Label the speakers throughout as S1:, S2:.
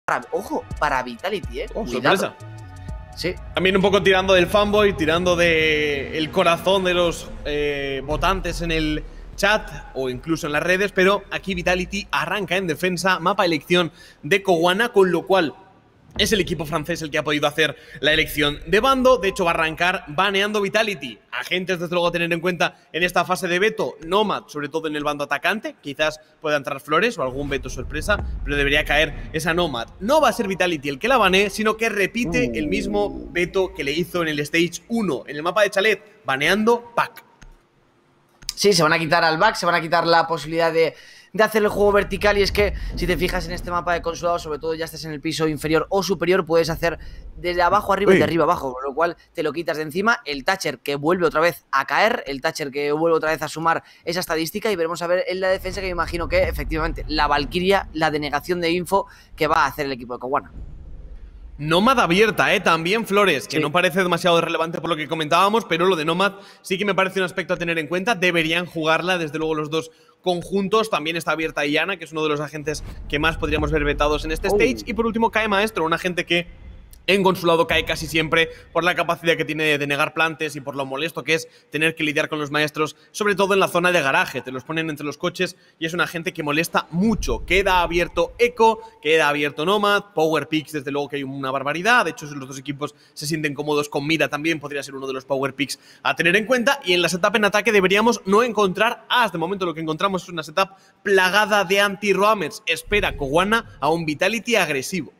S1: ojo, para Vitality,
S2: sorpresa.
S1: Sí.
S2: También un poco tirando del fanboy, tirando del corazón de los votantes en el chat o incluso en las redes, pero aquí Vitality arranca en defensa, mapa elección de Coguana, con lo cual es el equipo francés el que ha podido hacer la elección de bando. De hecho, va a arrancar baneando Vitality. Agentes, desde luego, a tener en cuenta en esta fase de veto. Nomad, sobre todo en el bando atacante. Quizás pueda entrar Flores o algún veto sorpresa, pero debería caer esa Nomad. No va a ser Vitality el que la banee, sino que repite el mismo veto que le hizo en el Stage 1, en el mapa de Chalet, baneando Pack.
S1: Sí, se van a quitar al back, se van a quitar la posibilidad de hacer el juego vertical. Y es que si te fijas en este mapa de consulado, sobre todo ya estés en el piso inferior o superior, puedes hacer desde abajo arriba y de arriba abajo, con lo cual te lo quitas de encima. El Thatcher que vuelve otra vez a caer, el Thatcher que vuelve otra vez a sumar esa estadística, y veremos a ver en la defensa, que me imagino que efectivamente la Valkyria, la denegación de info que va a hacer el equipo de Coguana.
S2: Nomad abierta, también Flores, que
S1: sí,
S2: no parece demasiado relevante por lo que comentábamos, pero lo de Nomad sí que me parece un aspecto a tener en cuenta. Deberían jugarla, desde luego, los dos conjuntos. También está abierta Iana, que es uno de los agentes que más podríamos ver vetados en este stage. Y por último cae Maestro, un agente que en consulado cae casi siempre por la capacidad que tiene de negar plantes y por lo molesto que es tener que lidiar con los maestros, sobre todo en la zona de garaje. Te los ponen entre los coches y es un agente que molesta mucho. Queda abierto Echo, queda abierto Nomad, Power Picks, desde luego que hay una barbaridad. De hecho, si los dos equipos se sienten cómodos con Mira, también podría ser uno de los Power Picks a tener en cuenta. Y en la setup en ataque deberíamos no encontrar as. De momento lo que encontramos es una setup plagada de anti-roamers. Espera Coguana a un Vitality agresivo.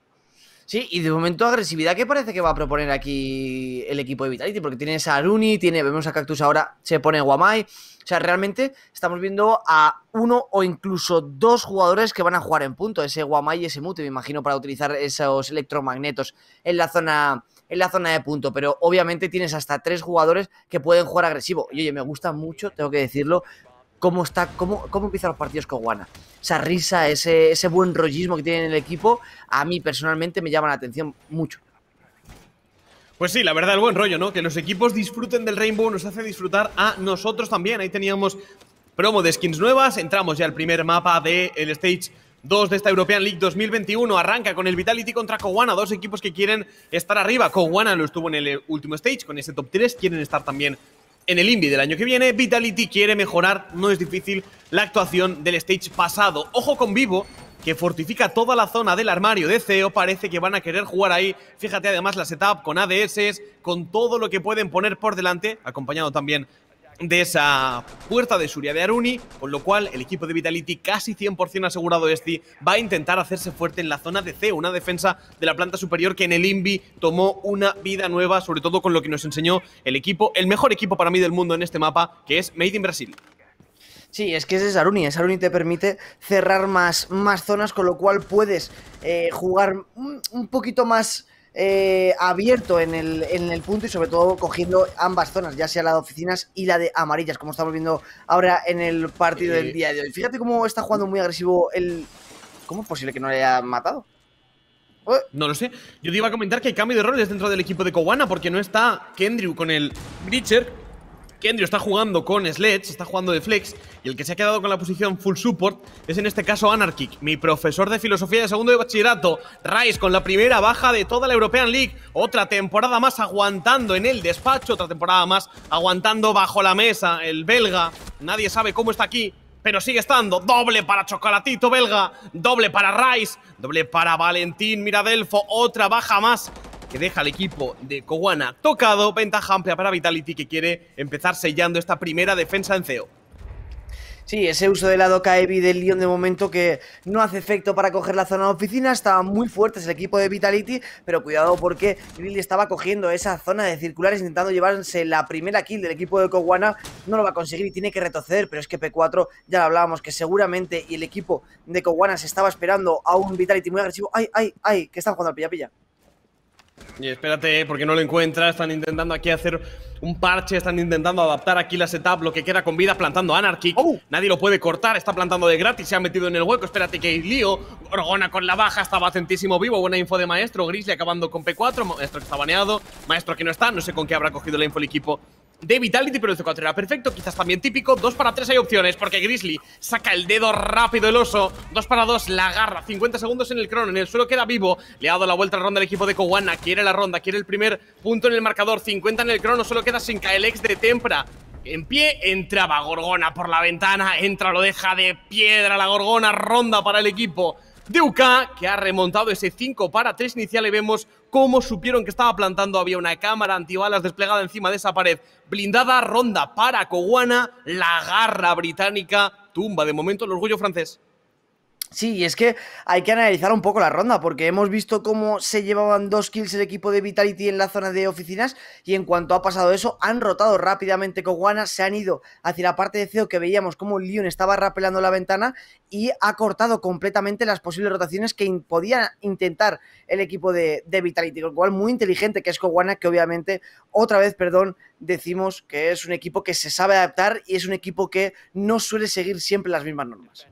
S1: Sí, y de momento agresividad que parece que va a proponer aquí el equipo de Vitality, porque tiene esa Aruni, vemos a Cactus ahora, se pone Guamai. O sea, realmente estamos viendo a uno o incluso dos jugadores que van a jugar en punto, ese Guamai y ese Mute, me imagino, para utilizar esos electromagnetos en la zona de punto. Pero obviamente tienes hasta 3 jugadores que pueden jugar agresivo. Y oye, me gusta mucho, tengo que decirlo, cómo empiezan los partidos con Coguana. Esa risa, ese buen rollismo que tienen en el equipo, a mí personalmente me llama la atención mucho.
S2: Pues sí, la verdad, el buen rollo, ¿no? Que los equipos disfruten del Rainbow nos hace disfrutar a nosotros también. Ahí teníamos promo de skins nuevas. Entramos ya al primer mapa del Stage 2 de esta European League 2021. Arranca con el Vitality contra Coguana, dos equipos que quieren estar arriba. Coguana lo estuvo en el último stage con ese top 3, quieren estar también en el Invi del año que viene. Vitality quiere mejorar, no es difícil, la actuación del stage pasado. Ojo con Vivo, que fortifica toda la zona del armario de CEO. Parece que van a querer jugar ahí. Fíjate además la setup con ADS, con todo lo que pueden poner por delante, acompañado también de esa puerta de Surya de Aruni, con lo cual el equipo de Vitality, casi 100% asegurado este, va a intentar hacerse fuerte en la zona de C, una defensa de la planta superior que en el Invi tomó una vida nueva, sobre todo con lo que nos enseñó el equipo, el mejor equipo para mí del mundo en este mapa, que es Made in Brasil.
S1: Sí, es que ese es Aruni te permite cerrar más zonas, con lo cual puedes jugar un poquito más abierto en el punto, y sobre todo cogiendo ambas zonas, ya sea la de oficinas y la de amarillas, como estamos viendo ahora en el partido del día de hoy. Fíjate cómo está jugando muy agresivo el... ¿Cómo es posible que no le haya matado?
S2: No lo sé. Yo te iba a comentar que hay cambio de roles dentro del equipo de Coguana, porque no está Kendrew con el Breacher. Kendrew está jugando con Sledge, está jugando de flex, y el que se ha quedado con la posición full support es en este caso Anarchic, mi profesor de filosofía de segundo de bachillerato. Rice con la primera baja de toda la European League, otra temporada más aguantando en el despacho, otra temporada más aguantando bajo la mesa, el belga. Nadie sabe cómo está aquí, pero sigue estando. Doble para Chocolatito belga, doble para Rice, doble para Valentín Miradelfo, otra baja más que deja al equipo de Coguana tocado. Ventaja amplia para Vitality, que quiere empezar sellando esta primera defensa en CEO.
S1: Sí, ese uso de la Doka Heavy del Leon de momento que no hace efecto para coger la zona de oficina. Estaba muy fuertes el equipo de Vitality, pero cuidado porque Grilly estaba cogiendo esa zona de circulares, intentando llevarse la primera kill del equipo de Coguana. No lo va a conseguir y tiene que retroceder, pero es que P4, ya lo hablábamos, que seguramente y el equipo de Coguana se estaba esperando a un Vitality muy agresivo. ¡Ay! Que están jugando al pilla-pilla.
S2: Y espérate, porque no lo encuentra. Están intentando aquí hacer un parche, están intentando adaptar aquí la setup, lo que queda con vida, plantando Anarchy. Nadie lo puede cortar, está plantando de gratis, se ha metido en el hueco. Espérate que hay lío. Gorgona con la baja, estaba atentísimo Vivo. Buena info de Maestro. Grizzly acabando con P4. Maestro que está baneado, Maestro que no está. No sé con qué habrá cogido la info el equipo de Vitality, pero el C4 era perfecto, quizás también típico. 2 para 3 hay opciones, porque Grizzly saca el dedo rápido el oso. 2 para 2, la agarra, 50 segundos en el crono, en el suelo queda vivo. Le ha dado la vuelta a la ronda al equipo de Kowana, quiere la ronda, quiere el primer punto en el marcador. 50 en el crono, solo queda Sinka, el ex de Tempra. En pie, entraba Gorgona por la ventana, entra, lo deja de piedra la Gorgona, ronda para el equipo de UK, que ha remontado ese 5 para 3 inicial y vemos cómo supieron que estaba plantando. Había una cámara antibalas desplegada encima de esa pared blindada. Ronda para Kowana, la garra británica tumba de momento el orgullo francés.
S1: Sí, y es que hay que analizar un poco la ronda, porque hemos visto cómo se llevaban 2 kills el equipo de Vitality en la zona de oficinas, y en cuanto ha pasado eso, han rotado rápidamente con Kowana, se han ido hacia la parte de CEO, que veíamos como Leon estaba rapelando la ventana, y ha cortado completamente las posibles rotaciones que podía intentar el equipo de Vitality, con lo cual muy inteligente que es Kowana, que obviamente, otra vez, perdón, decimos que es un equipo que se sabe adaptar y es un equipo que no suele seguir siempre las mismas normas.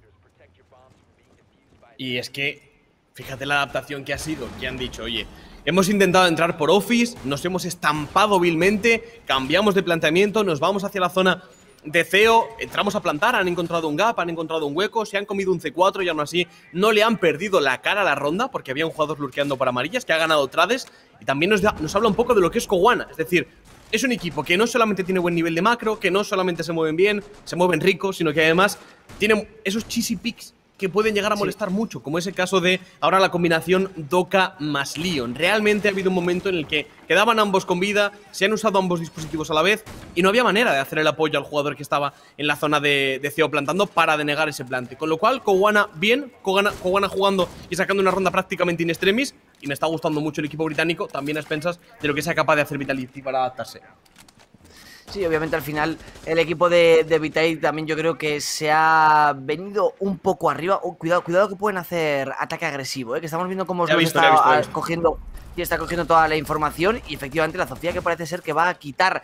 S2: Y es que, fíjate la adaptación que ha sido, que han dicho, oye, hemos intentado entrar por Office, nos hemos estampado vilmente, cambiamos de planteamiento, nos vamos hacia la zona de CEO, entramos a plantar, han encontrado un gap, han encontrado un hueco, se han comido un C4 y aún así no le han perdido la cara a la ronda, porque había un jugador lurkeando para amarillas que ha ganado Trades, y también nos habla un poco de lo que es Kowana, es decir, es un equipo que no solamente tiene buen nivel de macro, que no solamente se mueven bien, se mueven ricos, sino que además tienen esos cheesy picks que pueden llegar a molestar mucho, como ese caso de ahora la combinación Doka más Leon. Realmente ha habido un momento en el que quedaban ambos con vida, se han usado ambos dispositivos a la vez y no había manera de hacer el apoyo al jugador que estaba en la zona de CEO plantando para denegar ese plante. Con lo cual, Kowana bien, Kowana jugando y sacando una ronda prácticamente in extremis, y me está gustando mucho el equipo británico, también a expensas de lo que sea capaz de hacer Vitality para adaptarse.
S1: Sí, obviamente al final el equipo de Vitality también yo creo que se ha venido un poco arriba. Cuidado que pueden hacer ataque agresivo, que estamos viendo cómo está cogiendo toda la información, y efectivamente la Zofía que parece ser que va a quitar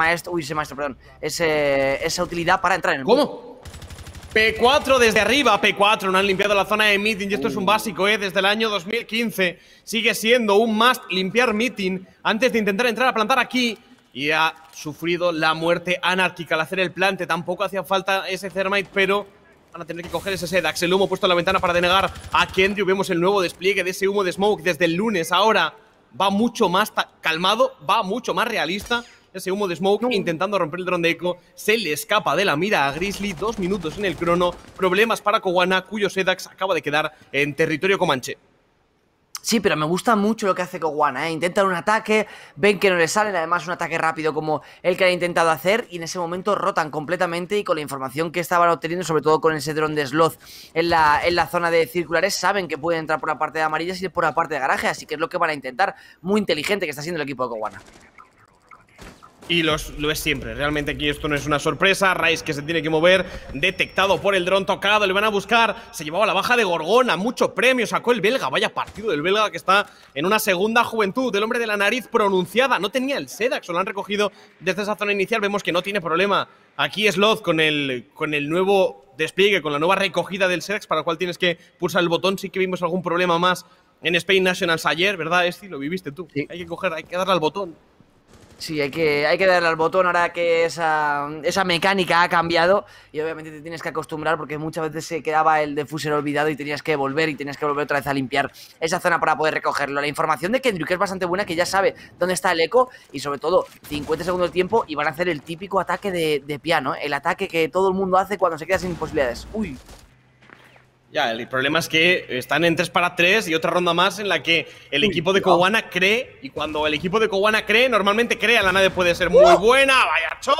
S1: esa utilidad para entrar en el
S2: ¿Cómo? P4 desde arriba, P4, no han limpiado la zona de meeting y esto es un básico, desde el año 2015 sigue siendo un must limpiar meeting antes de intentar entrar a plantar aquí. Y ha sufrido la muerte anárquica al hacer el plante. Tampoco hacía falta ese Thermite, pero van a tener que coger ese Sedax. El humo puesto en la ventana para denegar a Kendrick. Vemos el nuevo despliegue de ese humo de Smoke desde el lunes. Ahora va mucho más calmado, va mucho más realista. Ese humo de Smoke intentando romper el dron de Echo. Se le escapa de la mira a Grizzly. 2 minutos en el crono. Problemas para Kowana, cuyo Sedax acaba de quedar en territorio comanche.
S1: Sí, pero me gusta mucho lo que hace Kowana, Intentan un ataque, ven que no le salen, además un ataque rápido como el que han intentado hacer, y en ese momento rotan completamente, y con la información que estaban obteniendo, sobre todo con ese dron de Sloth en la zona de circulares, saben que pueden entrar por la parte de amarillas y por la parte de garaje, así que es lo que van a intentar. Muy inteligente que está haciendo el equipo de Kowana.
S2: Y lo es siempre, realmente aquí esto no es una sorpresa. Rice que se tiene que mover, detectado por el dron, tocado, le van a buscar. Se llevaba la baja de Gorgona, mucho premio, sacó el belga. Vaya partido del belga, que está en una segunda juventud. El hombre de la nariz pronunciada, no tenía el Sedax, lo han recogido desde esa zona inicial. Vemos que no tiene problema aquí Sloth con el nuevo despliegue, con la nueva recogida del Sedax, para el cual tienes que pulsar el botón. Sí que vimos algún problema más en Spain Nationals ayer, ¿verdad, Esti? Lo viviste tú. Sí. Hay que darle al botón.
S1: Sí, hay que darle al botón ahora que esa mecánica ha cambiado, y obviamente te tienes que acostumbrar, porque muchas veces se quedaba el defuser olvidado y tenías que volver otra vez a limpiar esa zona para poder recogerlo. La información de Kendrick es bastante buena, que ya sabe dónde está el eco, y sobre todo 50 segundos de tiempo, y van a hacer el típico ataque de piano, el ataque que todo el mundo hace cuando se queda sin posibilidades. Uy.
S2: Ya, el problema es que están en 3 para 3 y otra ronda más en la que el equipo de Kowana cree, y cuando el equipo de Kowana cree, normalmente crea, la nave puede ser muy buena. ¡Vaya chop!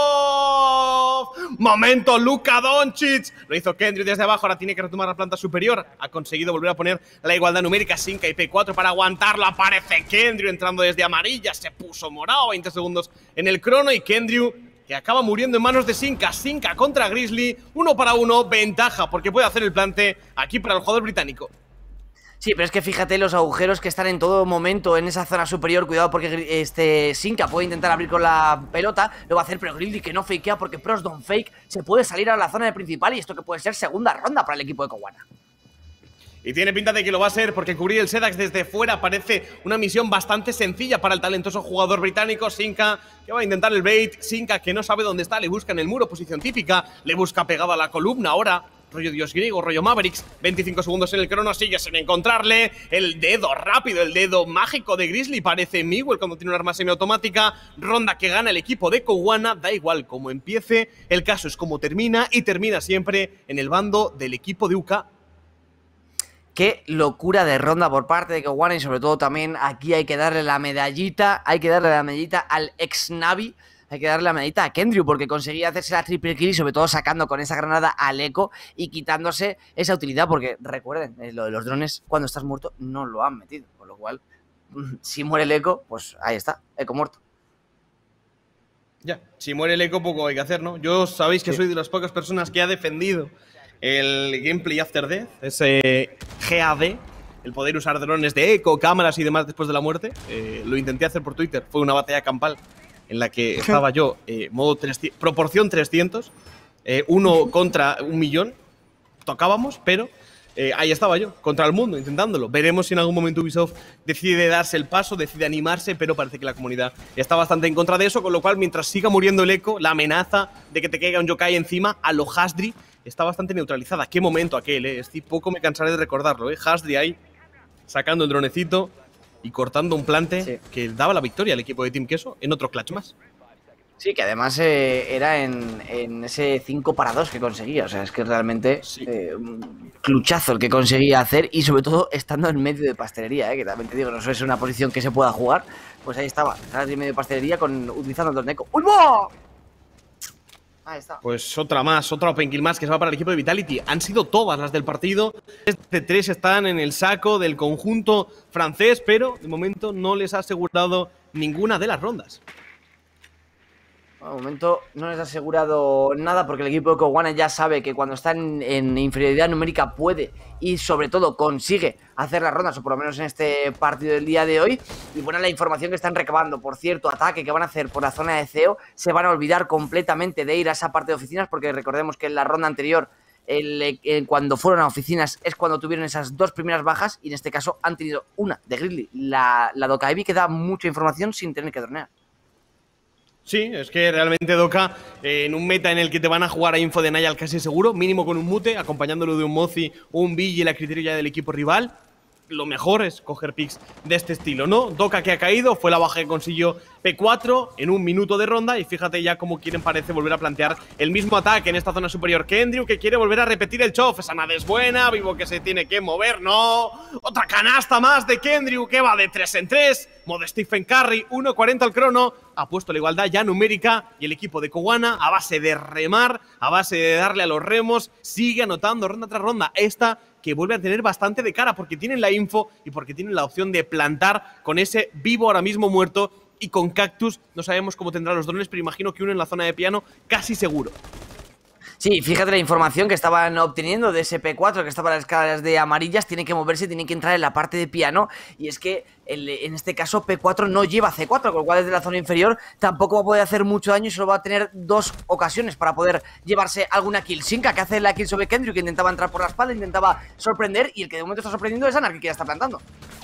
S2: ¡Momento, Luka Doncic! Lo hizo Kendrick desde abajo, ahora tiene que retomar la planta superior. Ha conseguido volver a poner la igualdad numérica. Sinka y P4 para aguantarlo. Aparece Kendrick entrando desde amarilla, se puso morado. 20 segundos en el crono y Kendrick, que acaba muriendo en manos de Sinka. Sinka contra Grizzly, 1 para 1, ventaja, porque puede hacer el plante aquí para el jugador británico.
S1: Sí, pero es que fíjate los agujeros que están en todo momento en esa zona superior. Cuidado, porque Sinka puede intentar abrir con la pelota, lo va a hacer, pero Grizzly que no fakea, porque Pros don't fake, se puede salir a la zona de principal, y esto que puede ser segunda ronda para el equipo de Kowana.
S2: Y tiene pinta de que lo va a ser porque cubrir el Sedax desde fuera parece una misión bastante sencilla para el talentoso jugador británico. Sinka, que va a intentar el bait. Sinka, que no sabe dónde está, le busca en el muro, posición típica. Le busca pegado a la columna ahora. Rollo Dios griego, rollo Mavericks. 25 segundos en el crono, sigue sin encontrarle. El dedo rápido, el dedo mágico de Grizzly parece Miguel cuando tiene un arma semiautomática. Ronda que gana el equipo de Cowana. Da igual cómo empiece, el caso es cómo termina, y termina siempre en el bando del equipo de UK.
S1: Qué locura de ronda por parte de Cowana, y sobre todo también aquí hay que darle la medallita, al ex Navi, hay que darle la medallita a Kendrick porque conseguía hacerse la triple kill y sobre todo sacando con esa granada al Echo y quitándose esa utilidad, porque recuerden, lo de los drones cuando estás muerto no lo han metido, con lo cual si muere el Echo, pues ahí está, Echo muerto.
S2: Ya, si muere el Echo poco hay que hacer, ¿no? Yo sabéis que soy de las pocas personas que ha defendido el gameplay After Death, ese GAD, el poder usar drones de eco, cámaras y demás después de la muerte. Lo intenté hacer por Twitter, fue una batalla campal en la que estaba yo, modo 300, proporción 300, 1 contra 1.000.000, tocábamos, pero ahí estaba yo, contra el mundo, intentándolo. Veremos si en algún momento Ubisoft decide darse el paso, decide animarse, pero parece que la comunidad está bastante en contra de eso, con lo cual mientras siga muriendo el Echo, la amenaza de que te caiga un yokai encima, a lo Hasdri, está bastante neutralizada. Qué momento aquel, Este poco me cansaré de recordarlo, Hasdri ahí sacando el dronecito y cortando un plante que daba la victoria al equipo de Team Queso en otro clutch más.
S1: Sí, que además era en ese 5-2 que conseguía. O sea, es que realmente un cluchazo el que conseguía hacer, y sobre todo estando en medio de pastelería, que también te digo, no es una posición que se pueda jugar. Pues ahí estaba, en medio de pastelería utilizando el torneco. ¡Ulmo! Ahí está.
S2: Pues otra más, otra open kill más que se va para el equipo de Vitality. Han sido todas las del partido. Este 3 están en el saco del conjunto francés, pero de momento no les ha asegurado ninguna de las rondas.
S1: De momento no les ha asegurado nada porque el equipo de Cowana ya sabe que cuando está en inferioridad numérica puede y sobre todo consigue hacer las rondas, o por lo menos en este partido del día de hoy. Y buena la información que están recabando. Por cierto, ataque que van a hacer por la zona de CEO, se van a olvidar completamente de ir a esa parte de oficinas, porque recordemos que en la ronda anterior, cuando fueron a oficinas, es cuando tuvieron esas dos primeras bajas, y en este caso han tenido una de Grizzly, la Doka Ivy, que da mucha información sin tener que dronear.
S2: Sí, es que realmente Doka, en un meta en el que te van a jugar a info de Nayal casi seguro, mínimo con un mute, acompañándolo de un Mozi o un Vigil a criterio ya del equipo rival, lo mejor es coger picks de este estilo, ¿no? Doka que ha caído, fue la baja que consiguió P4 en un minuto de ronda, y fíjate ya cómo quieren, parece, volver a plantear el mismo ataque en esta zona superior. Kendrick, que quiere volver a repetir el chof, esa nada es buena, Vivo que se tiene que mover, no, otra canasta más de Kendrick, que va de 3 en 3, modo Stephen Curry, 1.40 al crono, ha puesto la igualdad ya numérica, y el equipo de Cowana, a base de remar, a base de darle a los remos, sigue anotando ronda tras ronda. Esta que vuelve a tener bastante de cara porque tienen la info y porque tienen la opción de plantar con ese Vivo ahora mismo muerto, y con Cactus no sabemos cómo tendrá los drones, pero imagino que uno en la zona de piano casi seguro.
S1: Sí, fíjate la información que estaban obteniendo de ese P4 que estaba en las escalas de amarillas. Tiene que moverse, tiene que entrar en la parte de piano, y es que en este caso P4 no lleva C4, con lo cual desde la zona inferior tampoco va a poder hacer mucho daño y solo va a tener dos ocasiones para poder llevarse alguna kill. Sinka, que hace la kill sobre Kendrick, que intentaba entrar por la espalda, intentaba sorprender, y el que de momento está sorprendiendo es Anarchy, que ya está plantando.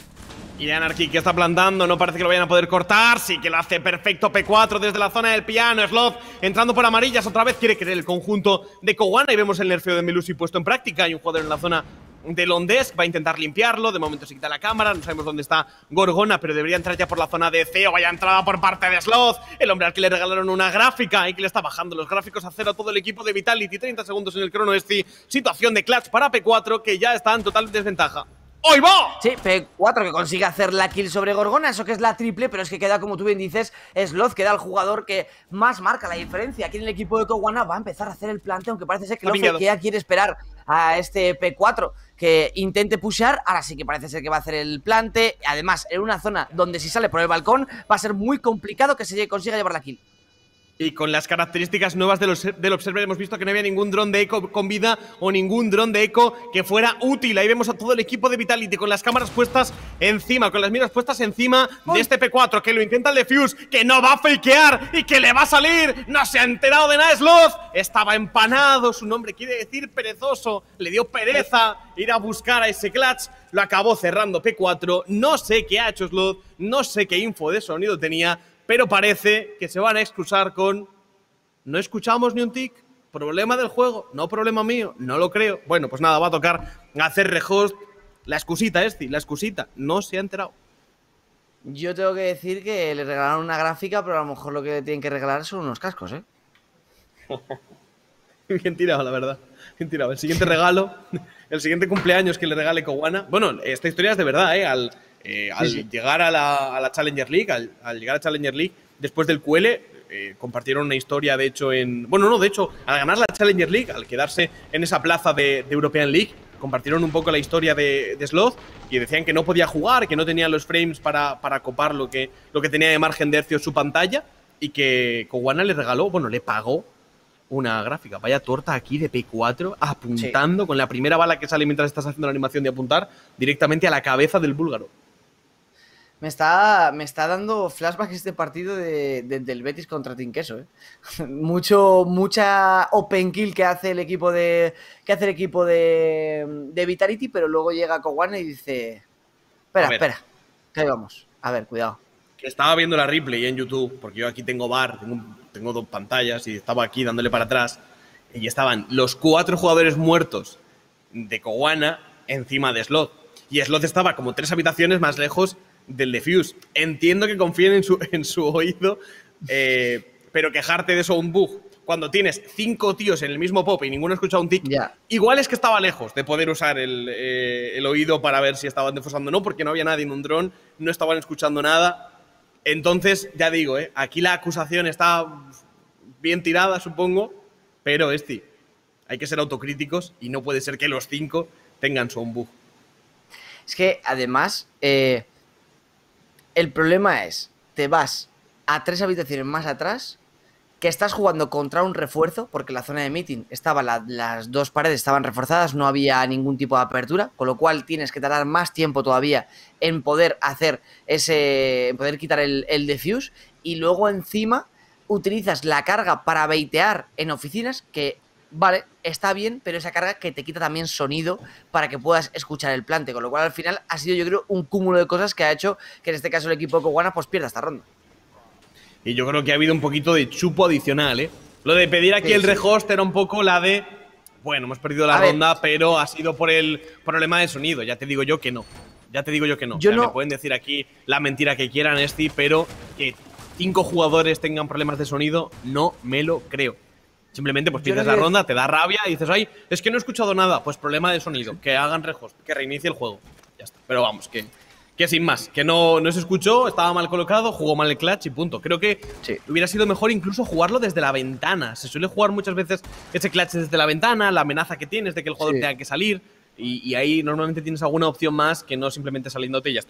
S2: Y Anarchy que está plantando, no parece que lo vayan a poder cortar, sí que lo hace perfecto P4 desde la zona del piano. Sloth entrando por amarillas, otra vez quiere creer el conjunto de Cowana, y vemos el nerfeo de Melusi puesto en práctica. Hay un jugador en la zona de Londesk, va a intentar limpiarlo, de momento se quita la cámara, no sabemos dónde está Gorgona, pero debería entrar ya por la zona de CEO. Vaya entrada por parte de Sloth, el hombre al que le regalaron una gráfica y que le está bajando los gráficos a cero a todo el equipo de Vitality. 30 segundos en el crono, situación de clutch para P4, que ya está en total desventaja. ¡Hoy va!
S1: Sí, P4 que consigue hacer la kill sobre Gorgona, eso que es la triple, pero es que queda, como tú bien dices, Sloth, queda el jugador que más marca la diferencia. Aquí en el equipo de Cowana va a empezar a hacer el plante, aunque parece ser que Lofekea quiere esperar a este P4 que intente pushear. Ahora sí que parece ser que va a hacer el plante, además en una zona donde si sale por el balcón va a ser muy complicado que se consiga llevar la kill.
S2: Y con las características nuevas del Observer hemos visto que no había ningún dron de eco con vida o ningún dron de eco que fuera útil. Ahí vemos a todo el equipo de Vitality con las cámaras puestas encima, con las miras puestas encima de este P4, que lo intenta el Defuse, que no va a fakear y que le va a salir. No se ha enterado de nada Sloth. Estaba empanado, su nombre quiere decir perezoso. Le dio pereza ir a buscar a ese clutch. Lo acabó cerrando P4. No sé qué ha hecho Sloth, no sé qué info de sonido tenía, pero parece que se van a excusar con no escuchamos ni un tic, problema del juego, no problema mío, no lo creo. Bueno, pues nada, va a tocar hacer rehost. La excusita, la excusita, no se ha enterado.
S1: Yo tengo que decir que le regalaron una gráfica, pero a lo mejor lo que le tienen que regalar son unos cascos, ¿eh?
S2: Bien tirado, la verdad. Bien tirado. El siguiente regalo, el siguiente cumpleaños que le regale Cowana. Bueno, esta historia es de verdad, ¿eh? Al llegar a la Challenger League, al llegar a Challenger League, después del QL, compartieron una historia, de hecho, al ganar la Challenger League, al quedarse en esa plaza de European League, compartieron un poco la historia de Sloth y decían que no podía jugar, que no tenía los frames para copar lo que tenía de margen de hercios su pantalla, y que Cowana le regaló, bueno, le pagó una gráfica. Vaya torta aquí de P4, apuntando con la primera bala que sale mientras estás haciendo la animación de apuntar directamente a la cabeza del búlgaro.
S1: Me está dando flashback este partido del Betis contra Team Queso, ¿eh? Mucha open kill que hace el equipo de Vitality, pero luego llega Cowana y dice: espera, que ahí vamos. A ver, cuidado.
S2: Que estaba viendo la replay en YouTube, porque yo aquí tengo bar, tengo 2 pantallas y estaba aquí dándole para atrás, y estaban los 4 jugadores muertos de Cowana encima de Sloth. Y Sloth estaba como 3 habitaciones más lejos del Defuse. Entiendo que confíen en su oído, pero quejarte de eso un bug cuando tienes 5 tíos en el mismo pop y ninguno ha escuchado un tic, igual es que estaba lejos de poder usar el oído para ver si estaban defosando o no, porque no había nadie en un dron, no estaban escuchando nada. Entonces, ya digo, aquí la acusación está bien tirada, supongo, pero hay que ser autocríticos y no puede ser que los 5 tengan su bug.
S1: Es que, además, el problema es, te vas a 3 habitaciones más atrás, que estás jugando contra un refuerzo, porque en la zona de meeting las 2 paredes estaban reforzadas, no había ningún tipo de apertura, con lo cual tienes que tardar más tiempo todavía en poder hacer en poder quitar el defuse, y luego encima utilizas la carga para baitear en oficinas, que vale, está bien, pero esa carga que te quita también sonido para que puedas escuchar el plante, con lo cual al final ha sido, yo creo, un cúmulo de cosas que ha hecho que en este caso el equipo de Cowana pues pierda esta ronda.
S2: Y yo creo que ha habido un poquito de chupo adicional, ¿eh? Lo de pedir aquí el rehost era un poco la de, bueno, hemos perdido la ronda, pero ha sido por el problema de sonido. Ya te digo yo que no. Me pueden decir aquí la mentira que quieran, pero que 5 jugadores tengan problemas de sonido, no me lo creo. Simplemente pues pierdes la ronda, te da rabia y dices, ay, es que no he escuchado nada. Pues problema de sonido, que hagan rehost, que reinicie el juego. Ya está. Pero vamos, que sin más, que no se escuchó, estaba mal colocado, jugó mal el clutch y punto. Creo que hubiera sido mejor incluso jugarlo desde la ventana. Se suele jugar muchas veces ese clutch desde la ventana, la amenaza que tienes de que el jugador tenga que salir, y ahí normalmente tienes alguna opción más que no simplemente saliéndote y ya está.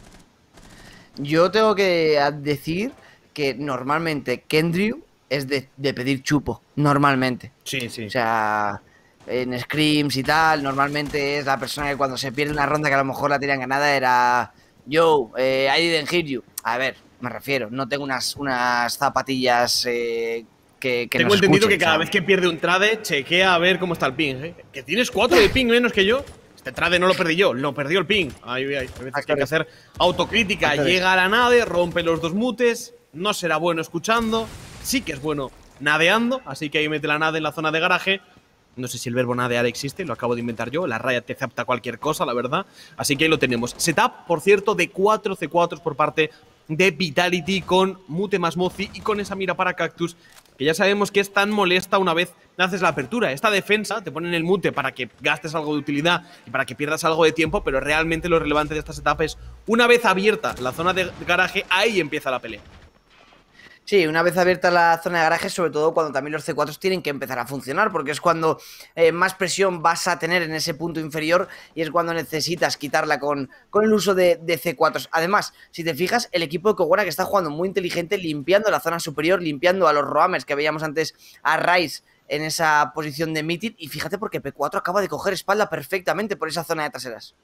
S1: Yo tengo que decir que normalmente Kendrew es de pedir chupo, normalmente.
S2: Sí.
S1: O sea, en scrims y tal, normalmente es la persona que cuando se pierde una ronda que a lo mejor la tenían ganada era yo, I didn't hear you. A ver, me refiero, no tengo unas zapatillas que
S2: tengo entendido que cada vez que pierde un trade, chequea a ver cómo está el ping. Que tienes 4 de ping menos que yo. Este trade no lo perdí yo, lo perdió el ping. Hay veces que hay que hacer autocrítica. Llega a la nade, rompe los 2 mutes, no será bueno escuchando, sí que es bueno nadeando, así que ahí mete la nade en la zona de garaje. No sé si el verbo nadear existe, lo acabo de inventar yo. La Riot te acepta cualquier cosa, la verdad. Así que ahí lo tenemos. Setup, por cierto, de 4 C4s por parte de Vitality, con Mute más Mozi y con esa mira para Cactus, que ya sabemos que es tan molesta una vez haces la apertura. Esta defensa te ponen el mute para que gastes algo de utilidad y para que pierdas algo de tiempo, pero realmente lo relevante de esta setup es, una vez abierta la zona de garaje, ahí empieza la pelea.
S1: Sí, una vez abierta la zona de garaje, sobre todo cuando también los C4 tienen que empezar a funcionar, porque es cuando más presión vas a tener en ese punto inferior y es cuando necesitas quitarla con el uso de C4. Además, si te fijas, el equipo de Koguana que está jugando muy inteligente, limpiando la zona superior, limpiando a los Roamers que veíamos antes a Ryze en esa posición de meeting, y fíjate porque P4 acaba de coger espalda perfectamente por esa zona de traseras.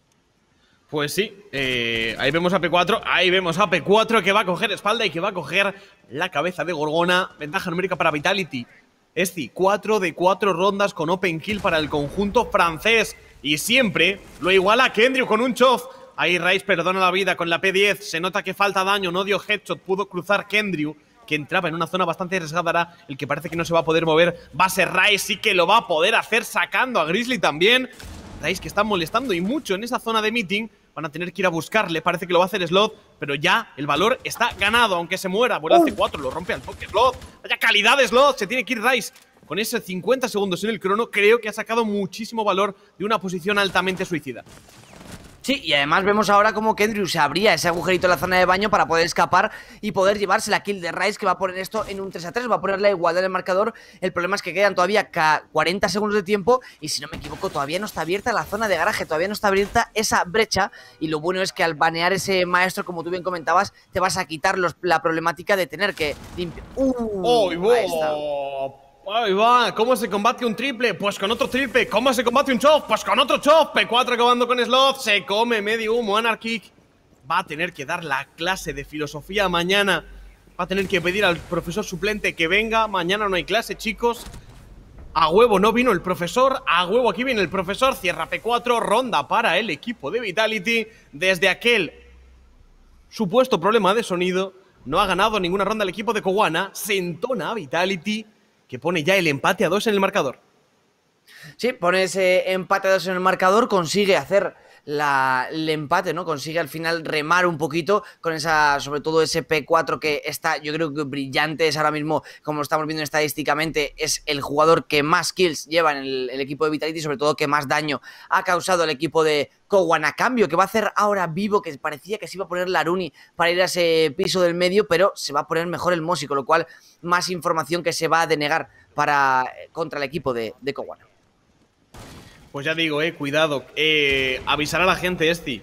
S2: Pues sí, ahí vemos a P4, que va a coger espalda y que va a coger la cabeza de Gorgona. Ventaja numérica para Vitality. Esti, 4 de 4 rondas con open kill para el conjunto francés. Y siempre lo iguala Kendrick con un chof. Ahí Ryze perdona la vida con la P10. Se nota que falta daño, no dio headshot, pudo cruzar Kendrick, que entraba en una zona bastante arriesgada. Ahora el que parece que no se va a poder mover va a ser Ryze, sí que lo va a poder hacer sacando a Grizzly también. Ryze que está molestando y mucho en esa zona de meeting. Van a tener que ir a buscarle, parece que lo va a hacer Sloth, pero ya el valor está ganado, aunque se muera. Vuela C4, lo rompe al toque Sloth. Vaya calidad de Sloth, se tiene que ir Ryze. Con esos 50 segundos en el crono, creo que ha sacado muchísimo valor de una posición altamente suicida.
S1: Sí, y además vemos ahora como Kendrick se abría ese agujerito en la zona de baño para poder escapar y poder llevarse la kill de Ryze, que va a poner esto en un 3-3, va a poner la igualdad en el marcador. El problema es que quedan todavía 40 segundos de tiempo y, si no me equivoco, todavía no está abierta la zona de garaje, todavía no está abierta esa brecha, y lo bueno es que al banear ese maestro, como tú bien comentabas, te vas a quitar la problemática de tener que limpiar.
S2: Ahí está. Ahí va, ¿cómo se combate un triple? Pues con otro triple. ¿Cómo se combate un chop? Pues con otro chop. P4 acabando con Sloth, se come medio humo. Anarchic va a tener que dar la clase de filosofía mañana. Va a tener que pedir al profesor suplente que venga. Mañana no hay clase, chicos. A huevo no vino el profesor, a huevo aquí viene el profesor. Cierra P4, ronda para el equipo de Vitality. Desde aquel supuesto problema de sonido, no ha ganado ninguna ronda el equipo de Koguana. Se entona a Vitality, que pone ya el empate a 2 en el marcador.
S1: Sí, pone ese empate a 2 en el marcador, consigue hacer el empate, ¿no? Consigue al final remar un poquito con esa, sobre todo ese P4 que está, yo creo que brillante. Es ahora mismo, como lo estamos viendo estadísticamente, es el jugador que más kills lleva en el equipo de Vitality, sobre todo que más daño ha causado al equipo de Koguana. Cambio que va a hacer ahora Vivo, que parecía que se iba a poner la Aruni para ir a ese piso del medio, pero se va a poner mejor el Mosi, con lo cual más información que se va a denegar contra el equipo de Koguana.
S2: Pues ya digo, cuidado. Avisar a la gente, Esti,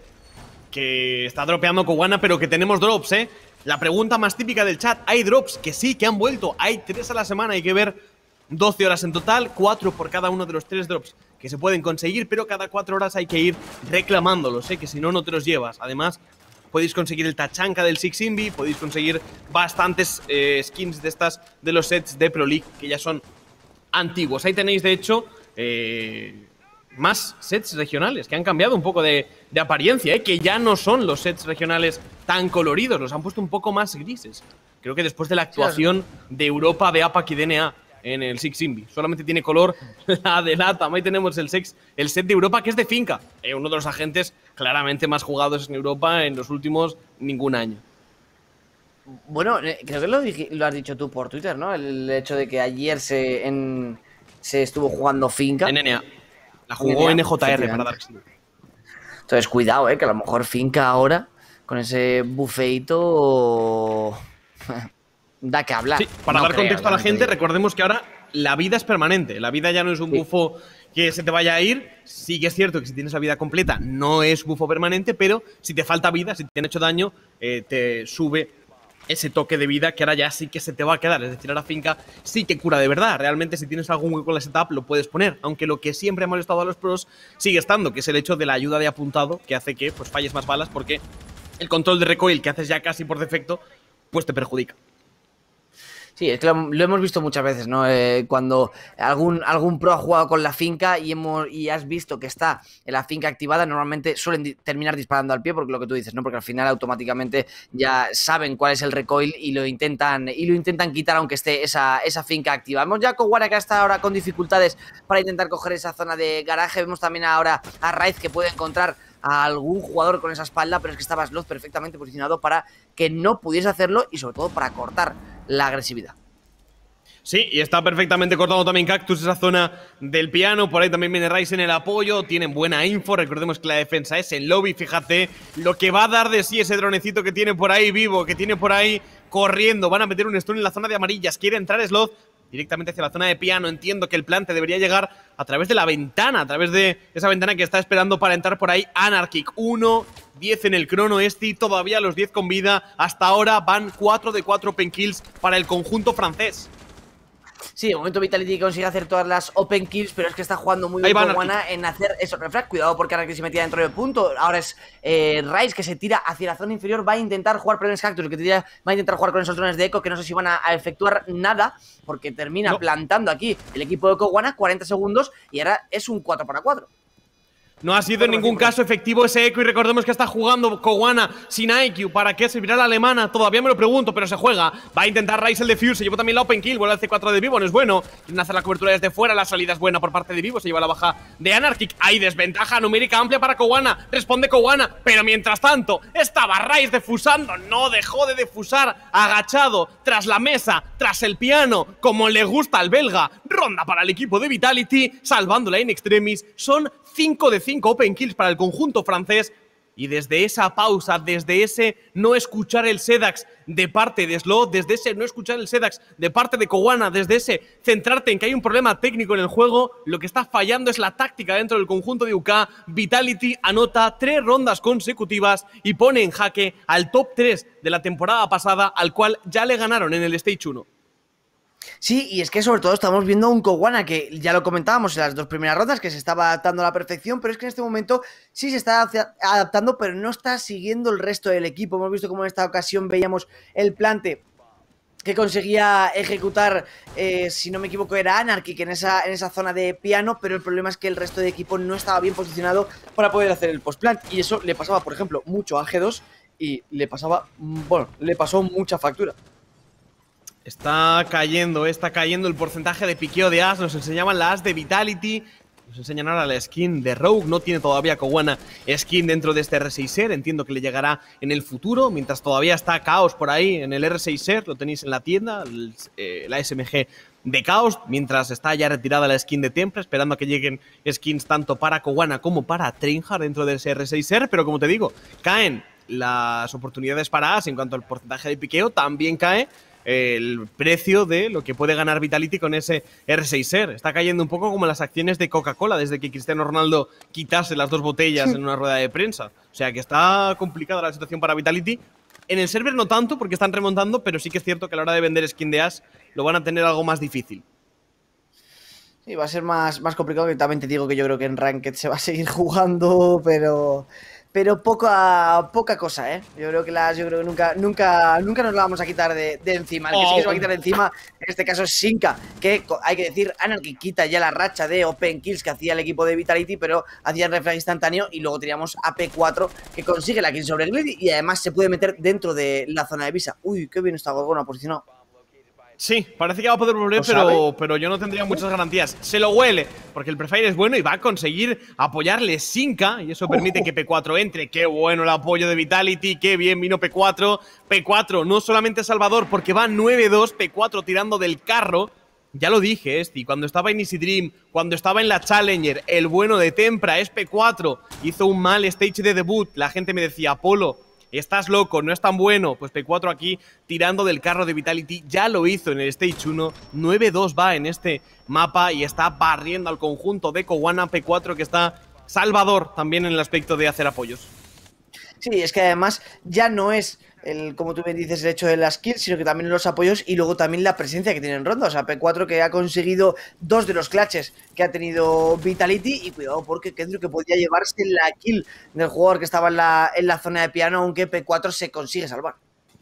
S2: que está dropeando Koguana, pero que tenemos drops, La pregunta más típica del chat: ¿hay drops? Que sí, que han vuelto. Hay 3 a la semana, hay que ver 12 horas en total, 4 por cada uno de los 3 drops que se pueden conseguir, pero cada 4 horas hay que ir reclamándolos, que si no, no te los llevas. Además, podéis conseguir el tachanka del Six Invi, podéis conseguir bastantes skins de estas de los sets de Pro League, que ya son antiguos. Ahí tenéis, de hecho, más sets regionales, que han cambiado un poco de apariencia, que ya no son los sets regionales tan coloridos, los han puesto un poco más grises. Creo que después de la actuación de Europa, de APAC y DNA en el Six Invi, solamente tiene color la de LATAM. Ahí tenemos el set de Europa, que es de Finca, uno de los agentes claramente más jugados en Europa en los últimos ningún año.
S1: Bueno, creo que lo has dicho tú por Twitter, ¿no? El hecho de que ayer se estuvo jugando Finca.
S2: En NA. La jugó NJR para Dark Seed.
S1: Entonces, cuidado, que a lo mejor Finca ahora, con ese bufeito, da que hablar.
S2: Sí, para dar contexto a la gente, recordemos que ahora la vida es permanente. La vida ya no es un bufo que se te vaya a ir. Sí que es cierto que si tienes la vida completa no es bufo permanente, pero si te falta vida, si te han hecho daño, te sube ese toque de vida, que ahora ya sí que se te va a quedar. Es decir, ahora Finca sí que cura de verdad. Realmente, si tienes algún hueco en la setup, lo puedes poner. Aunque lo que siempre ha molestado a los pros sigue estando, que es el hecho de la ayuda de apuntado, que hace que pues falles más balas, porque el control de recoil que haces ya casi por defecto, pues te perjudica.
S1: Sí, es que lo hemos visto muchas veces, ¿no? Cuando algún pro ha jugado con la Finca y has visto que está en la Finca activada, normalmente suelen terminar disparando al pie, porque lo que tú dices, ¿no? Porque al final automáticamente ya saben cuál es el recoil y lo intentan quitar, aunque esté esa Finca activa. Vemos ya Koguana, que está ahora con dificultades para intentar coger esa zona de garaje. Vemos también ahora a Ryze, que puede encontrar a algún jugador con esa espalda, pero es que estaba Sloth perfectamente posicionado para que no pudiese hacerlo y sobre todo para cortar la agresividad.
S2: Sí, y está perfectamente cortado también Cactus esa zona del piano. Por ahí también viene Ryze en el apoyo. Tienen buena info. Recordemos que la defensa es en lobby. Fíjate lo que va a dar de sí ese dronecito que tiene por ahí vivo, que tiene por ahí corriendo. Van a meter un stun en la zona de amarillas. Quiere entrar Sloth directamente hacia la zona de piano. Entiendo que el plante debería llegar a través de la ventana, a través de esa ventana que está esperando para entrar por ahí Anarchic. 1-10 en el crono este, todavía los 10 con vida. Hasta ahora van 4 de 4 open kills para el conjunto francés.
S1: Sí, de momento Vitality consigue hacer todas las open kills, pero es que está jugando muy bien Gowana en hacer eso, refrag. Cuidado porque Anarchic se metía dentro del punto. Ahora es Ryze que se tira hacia la zona inferior. Va a intentar jugar Problems Cactus, va a intentar jugar con esos drones de Echo, que no sé si van a efectuar nada, porque termina plantando aquí el equipo de Gowana, 40 segundos, y ahora es un 4 para 4.
S2: No ha sido en ningún caso efectivo ese eco y recordemos que está jugando Gowana sin IQ. ¿Para qué servirá la alemana? Todavía me lo pregunto, pero se juega. Va a intentar Ryze el defuse, se llevó también la open kill, vuelve al C4 de Vivo, no es bueno. Quieren hacer la cobertura desde fuera, la salida es buena por parte de Vivo, se lleva la baja de Anarchic. Hay desventaja numérica amplia para Gowana, responde Gowana, pero mientras tanto estaba Ryze defusando, no dejó de defusar, agachado, tras la mesa, tras el piano, como le gusta al belga. Ronda para el equipo de Vitality, salvándola in extremis. Son 5 de 5 open kills para el conjunto francés. Y desde esa pausa, desde ese no escuchar el Sedax de parte de Sloth, desde ese no escuchar el Sedax de parte de Gowana, desde ese centrarte en que hay un problema técnico en el juego, lo que está fallando es la táctica dentro del conjunto de UK. Vitality anota 3 rondas consecutivas y pone en jaque al top 3 de la temporada pasada, al cual ya le ganaron en el Stage 1.
S1: Sí, y es que sobre todo estamos viendo un Gowana que ya lo comentábamos en las 2 primeras rondas, que se estaba adaptando a la perfección, pero es que en este momento sí se está adaptando, pero no está siguiendo el resto del equipo. Hemos visto cómo en esta ocasión veíamos el plante que conseguía ejecutar, si no me equivoco, era Anarchic en esa zona de piano, pero el problema es que el resto de equipo no estaba bien posicionado para poder hacer el post-plant, y eso le pasaba, por ejemplo, mucho a G2 y le pasaba, bueno, le pasó mucha factura.
S2: Está cayendo el porcentaje de piqueo de As. Nos enseñaban la As de Vitality. Nos enseñan ahora la skin de Rogue. No tiene todavía Gowana skin dentro de este R6R. Entiendo que le llegará en el futuro. Mientras todavía está Chaos por ahí en el R6R. Lo tenéis en la tienda. La SMG de Chaos. Mientras está ya retirada la skin de Tempra. Esperando a que lleguen skins tanto para Gowana como para Treinhardt dentro de ese R6R. Pero como te digo, caen las oportunidades para As en cuanto al porcentaje de piqueo. También cae el precio de lo que puede ganar Vitality con ese R6R. Está cayendo un poco como las acciones de Coca-Cola desde que Cristiano Ronaldo quitase las 2 botellas en una rueda de prensa. O sea que está complicada la situación para Vitality. En el server no tanto porque están remontando, pero sí que es cierto que a la hora de vender skin de As lo van a tener algo más difícil.
S1: Sí, va a ser más complicado, que también te digo que yo creo que en Ranked se va a seguir jugando, pero poca cosa, ¿eh? Yo creo que nunca nos la vamos a quitar de encima. El que sí que se va a quitar de encima, en este caso es Sinca, que hay que decir, Anarchy quita ya la racha de open kills que hacía el equipo de Vitality, pero hacía el refrag instantáneo, y luego teníamos a P4 que consigue la kill sobre Glady y además se puede meter dentro de la zona de Visa. Uy, qué bien está Gorgona posicionado.
S2: Sí, parece que va a poder volver, pero yo no tendría muchas garantías. Se lo huele, porque el prefire es bueno y va a conseguir apoyarle Sinca, y eso permite que P4 entre. Qué bueno el apoyo de Vitality, qué bien vino P4. P4 no solamente salvador, porque va 9-2, P4 tirando del carro. Ya lo dije, cuando estaba en Easy Dream, cuando estaba en la Challenger, el bueno de Tempra es P4. Hizo un mal stage de debut, la gente me decía, Polo, estás loco, no es tan bueno. Pues P4 aquí tirando del carro de Vitality. Ya lo hizo en el Stage 1. 9-2 va en este mapa y está barriendo al conjunto de Gowana. P4 que está salvador también en el aspecto de hacer apoyos.
S1: Sí, es que además ya no es como tú me dices, el hecho de las kills, sino que también los apoyos y luego también la presencia que tiene en ronda. O sea, P4 que ha conseguido 2 de los clutches que ha tenido Vitality, y cuidado porque creo que podía llevarse la kill del jugador que estaba en la zona de piano, aunque P4 se consigue salvar.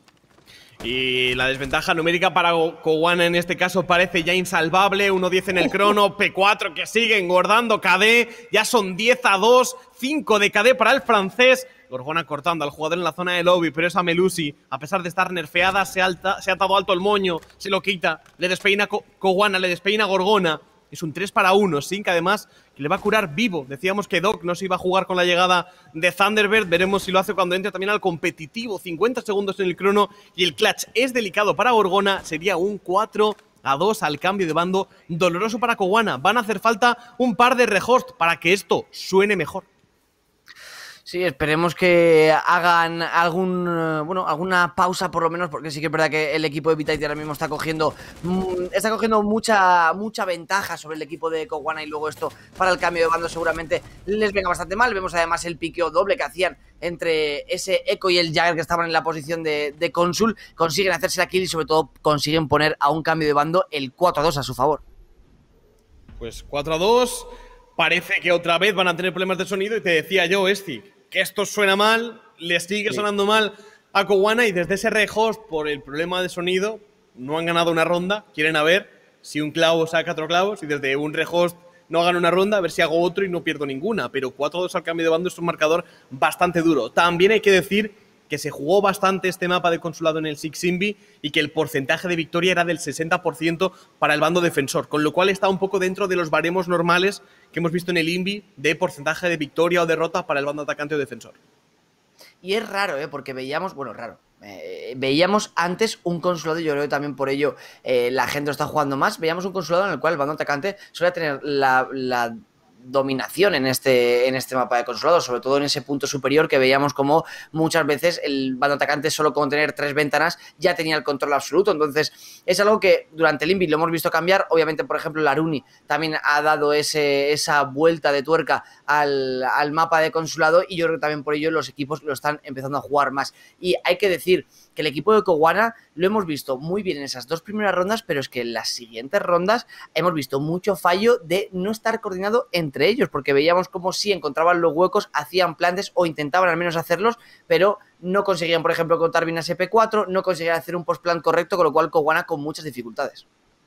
S2: Y la desventaja numérica para Gowana en este caso parece ya insalvable. 1-10 en el crono, P4 que sigue engordando KD. Ya son 10-2, 5 de KD para el francés. Gorgona cortando al jugador en la zona de lobby, pero esa Melusi, a pesar de estar nerfeada, se ha atado alto el moño, se lo quita, le despeina Gowana, le despeina Gorgona. Es un 3-1, Sin que además que le va a curar vivo. Decíamos que Doc no se iba a jugar con la llegada de Thunderbird. Veremos si lo hace cuando entre también al competitivo. 50 segundos en el crono y el clutch es delicado para Gorgona. Sería un 4-0 4-2 al cambio de bando. Doloroso para Cowana. Van a hacer falta un par de rehost para que esto suene mejor.
S1: Sí, esperemos que hagan alguna pausa por lo menos, porque sí que es verdad que el equipo de Vitality ahora mismo está cogiendo mucha ventaja sobre el equipo de Cowana, y luego esto para el cambio de bando seguramente les venga bastante mal. Vemos además el piqueo doble que hacían entre ese Echo y el Jagger que estaban en la posición de Consul. Consiguen hacerse la kill y sobre todo consiguen poner a un cambio de bando el 4-2 a su favor.
S2: Pues 4-2, parece que otra vez van a tener problemas de sonido, y te decía yo, Esti, que esto suena mal, les sigue sonando mal a Cowana, y desde ese rehost, por el problema de sonido, no han ganado una ronda. Quieren a ver si un clavo saca otro clavo, si desde un rehost no gano una ronda, a ver si hago otro y no pierdo ninguna. Pero 4-2 al cambio de bando es un marcador bastante duro. También hay que decir que se jugó bastante este mapa de consulado en el Six Invi y que el porcentaje de victoria era del 60% para el bando defensor, con lo cual está un poco dentro de los baremos normales que hemos visto en el Invi de porcentaje de victoria o derrota para el bando atacante o defensor.
S1: Y es raro, porque veíamos, veíamos antes un consulado, y yo creo que también por ello la gente lo está jugando más. Veíamos un consulado en el cual el bando atacante suele tener la dominación en este mapa de consulado, sobre todo en ese punto superior, que veíamos como muchas veces el bando atacante solo con tener 3 ventanas ya tenía el control absoluto. Entonces es algo que durante el Invi lo hemos visto cambiar. Obviamente, por ejemplo, la Aruni también ha dado esa vuelta de tuerca al mapa de consulado, y yo creo que también por ello los equipos lo están empezando a jugar más. Y hay que decir que el equipo de Cowana lo hemos visto muy bien en esas 2 primeras rondas, pero es que en las siguientes rondas hemos visto mucho fallo de no estar coordinado entre ellos, porque veíamos como si encontraban los huecos, hacían plantes o intentaban al menos hacerlos, pero no conseguían, por ejemplo, contar bien a SP4, no conseguían hacer un postplan correcto, con lo cual Cowana con muchas dificultades.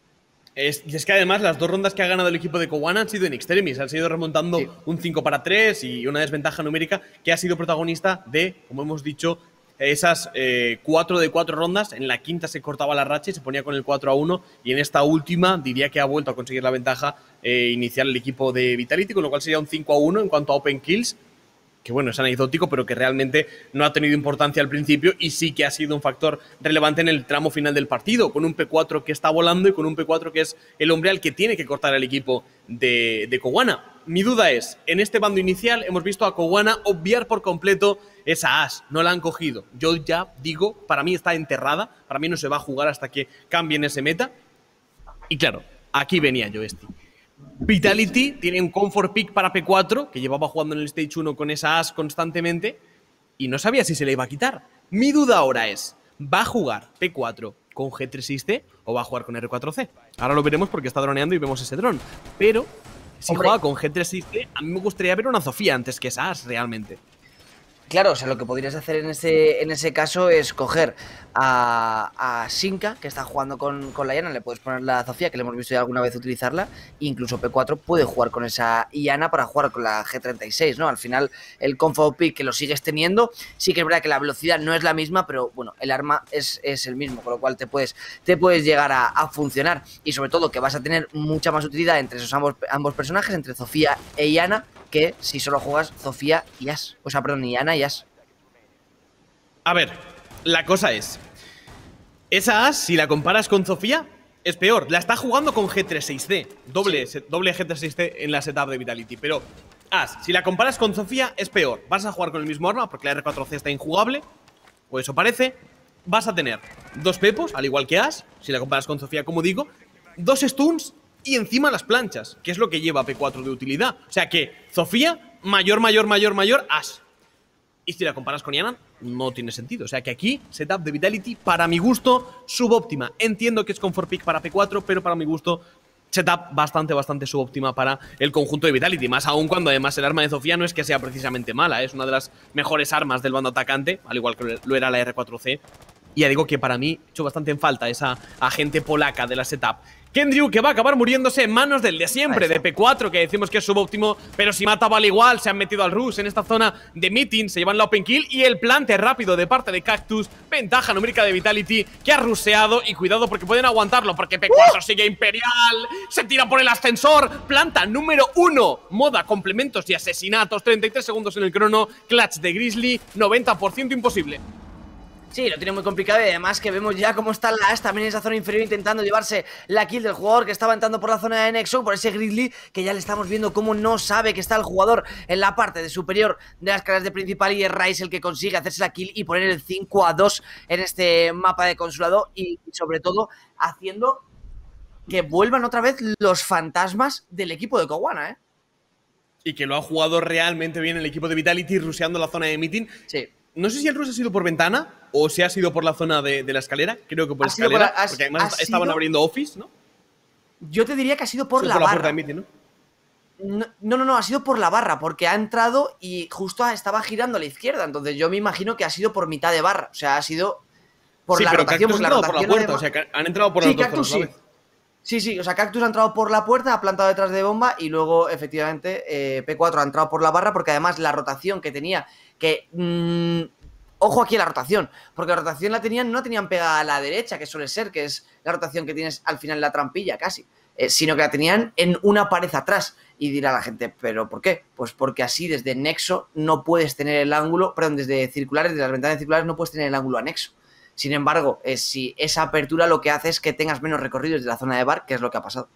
S2: Y es que además las 2 rondas que ha ganado el equipo de Cowana han sido en extremis, han sido remontando un 5-3 y una desventaja numérica que ha sido protagonista de, como hemos dicho, esas 4 de 4 rondas. En la quinta se cortaba la racha y se ponía con el 4-1, y en esta última diría que ha vuelto a conseguir la ventaja inicial el equipo de Vitality, con lo cual sería un 5-1 en cuanto a open kills, que bueno, es anecdótico, pero que realmente no ha tenido importancia al principio, y sí que ha sido un factor relevante en el tramo final del partido, con un P4 que está volando y con un P4 que es el hombre al que tiene que cortar el equipo de Cowana. Mi duda es, en este bando inicial hemos visto a Cowana obviar por completo esa Ash, no la han cogido. Yo ya digo, para mí está enterrada, para mí no se va a jugar hasta que cambien ese meta. Y claro, aquí venía yo, Vitality tiene un comfort pick para P4, que llevaba jugando en el Stage 1 con esa Ash constantemente, y no sabía si se le iba a quitar. Mi duda ahora es, ¿va a jugar P4 con G3XT o va a jugar con R4C? Ahora lo veremos porque está droneando y vemos ese dron. Pero si juega con G3XT, a mí me gustaría ver una Zofia antes que esa Ash realmente.
S1: Claro, o sea, lo que podrías hacer en ese caso es coger a Sinka, que está jugando con la Iana, le puedes poner la Zofia, que le hemos visto ya alguna vez utilizarla, e incluso P4 puede jugar con esa Iana para jugar con la G36, ¿no? Al final, el comfort pick que lo sigues teniendo, sí que es verdad que la velocidad no es la misma, pero bueno, el arma es el mismo, con lo cual te puedes llegar a funcionar, y sobre todo que vas a tener mucha más utilidad entre esos ambos personajes, entre Zofia e Iana, que si solo juegas Zofia y Ash. O sea, perdón, Iana y Ash.
S2: A ver, la cosa es, esa Ash, si la comparas con Zofia, es peor. La está jugando con G36C, doble G36C en la setup de Vitality. Pero Ash, si la comparas con Zofia, es peor. Vas a jugar con el mismo arma porque la R4C está injugable, o eso parece. Vas a tener 2 pepos, al igual que Ash, si la comparas con Zofia, como digo, 2 stuns y encima las planchas, que es lo que lleva P4 de utilidad. O sea que Zofia, mayor, Ash. Y si la comparas con Iana, no tiene sentido. O sea que aquí, setup de Vitality, para mi gusto, subóptima. Entiendo que es comfort pick para P4, pero para mi gusto, setup bastante subóptima para el conjunto de Vitality. Más aún cuando además el arma de Zofia no es que sea precisamente mala, es una de las mejores armas del bando atacante, al igual que lo era la R4C. Y ya digo que para mí, he hecho bastante en falta esa agente polaca de la setup. Kendrick, que va a acabar muriéndose en manos del de siempre, de P4, que decimos que es subóptimo, pero si mata vale igual. Se han metido al rush en esta zona de meeting, se llevan la open kill y el plante rápido de parte de Cactus. Ventaja numérica de Vitality, que ha rusheado, y cuidado porque pueden aguantarlo, porque P4 sigue imperial, se tira por el ascensor, planta número 1, moda, complementos y asesinatos, 33 segundos en el crono, clutch de Grizzly, 90% imposible.
S1: Sí, lo tiene muy complicado y además que vemos ya cómo está la Ash también en esa zona inferior intentando llevarse la kill del jugador que estaba entrando por la zona de Nexo, por ese Grizzly, que ya le estamos viendo cómo no sabe que está el jugador en la parte de superior de las escaleras de principal y es Ryze el que consigue hacerse la kill y poner el 5-2 en este mapa de consulado y sobre todo haciendo que vuelvan otra vez los fantasmas del equipo de Cowana, ¿eh?
S2: Y que lo ha jugado realmente bien el equipo de Vitality, rusheando la zona de meeting.
S1: Sí.
S2: No sé si el rush ha sido por ventana o si ha sido por la zona de la escalera. Creo que por escalera, porque además estaban abriendo office, ¿no?
S1: Yo te diría que ha sido por la
S2: barra.
S1: Por
S2: la puerta de meeting,
S1: ¿no? No, ha sido por la barra, porque ha entrado y justo estaba girando a la izquierda. Entonces yo me imagino que ha sido por mitad de barra. O sea, ha sido por la rotación.
S2: Cactus ha entrado por la puerta, o sea, que han entrado por las dos
S1: Cactus,
S2: zonas,
S1: sí, o sea, Cactus ha entrado por la puerta, ha plantado detrás de bomba y luego, efectivamente, P4 ha entrado por la barra porque además la rotación que tenía, que... ojo aquí a la rotación, porque la rotación no la tenían pegada a la derecha, que suele ser, que es la rotación que tienes al final en la trampilla casi, sino que la tenían en una pared atrás. Y dirá la gente, ¿pero por qué? Pues porque así desde Nexo no puedes tener el ángulo, perdón, desde circulares, desde las ventanas circulares no puedes tener el ángulo anexo. Sin embargo, si esa apertura lo que hace es que tengas menos recorrido desde la zona de bar, que es lo que ha pasado.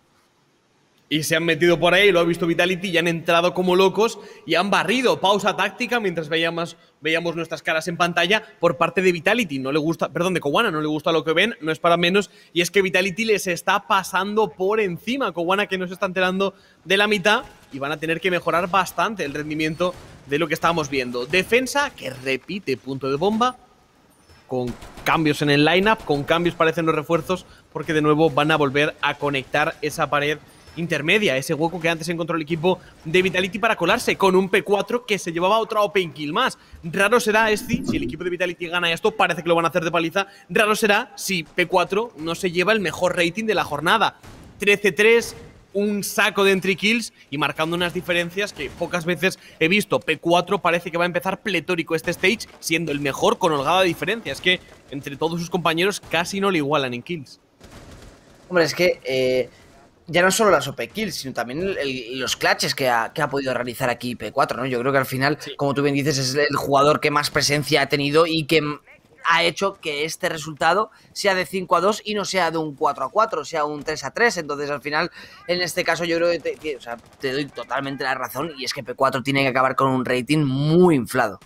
S2: Y se han metido por ahí, lo ha visto Vitality y han entrado como locos y han barrido. Pausa táctica mientras veíamos nuestras caras en pantalla por parte de Vitality. No le gusta, perdón, de Cowana, no le gusta lo que ven, no es para menos. Y es que Vitality les está pasando por encima. Cowana que no se está enterando de la mitad y van a tener que mejorar bastante el rendimiento de lo que estábamos viendo. Defensa que repite punto de bomba con cambios en el lineup, con cambios parecen los refuerzos porque de nuevo van a volver a conectar esa pared intermedia, ese hueco que antes encontró el equipo de Vitality para colarse con un P4 que se llevaba otra open kill más. Raro será, si el equipo de Vitality gana esto, parece que lo van a hacer de paliza. Raro será si P4 no se lleva el mejor rating de la jornada. 13-3, un saco de entry kills y marcando unas diferencias que pocas veces he visto. P4 parece que va a empezar pletórico este stage, siendo el mejor con holgada diferencia. Es que entre todos sus compañeros casi no le igualan en kills.
S1: Hombre, es que ya no solo las OP kills, sino también los clutches que ha podido realizar aquí P4, ¿no? Yo creo que al final, como tú bien dices, es el jugador que más presencia ha tenido y que ha hecho que este resultado sea de 5-2 y no sea de un 4-4, sea un 3-3. Entonces, al final, en este caso, yo creo que te doy totalmente la razón y es que P4 tiene que acabar con un rating muy inflado.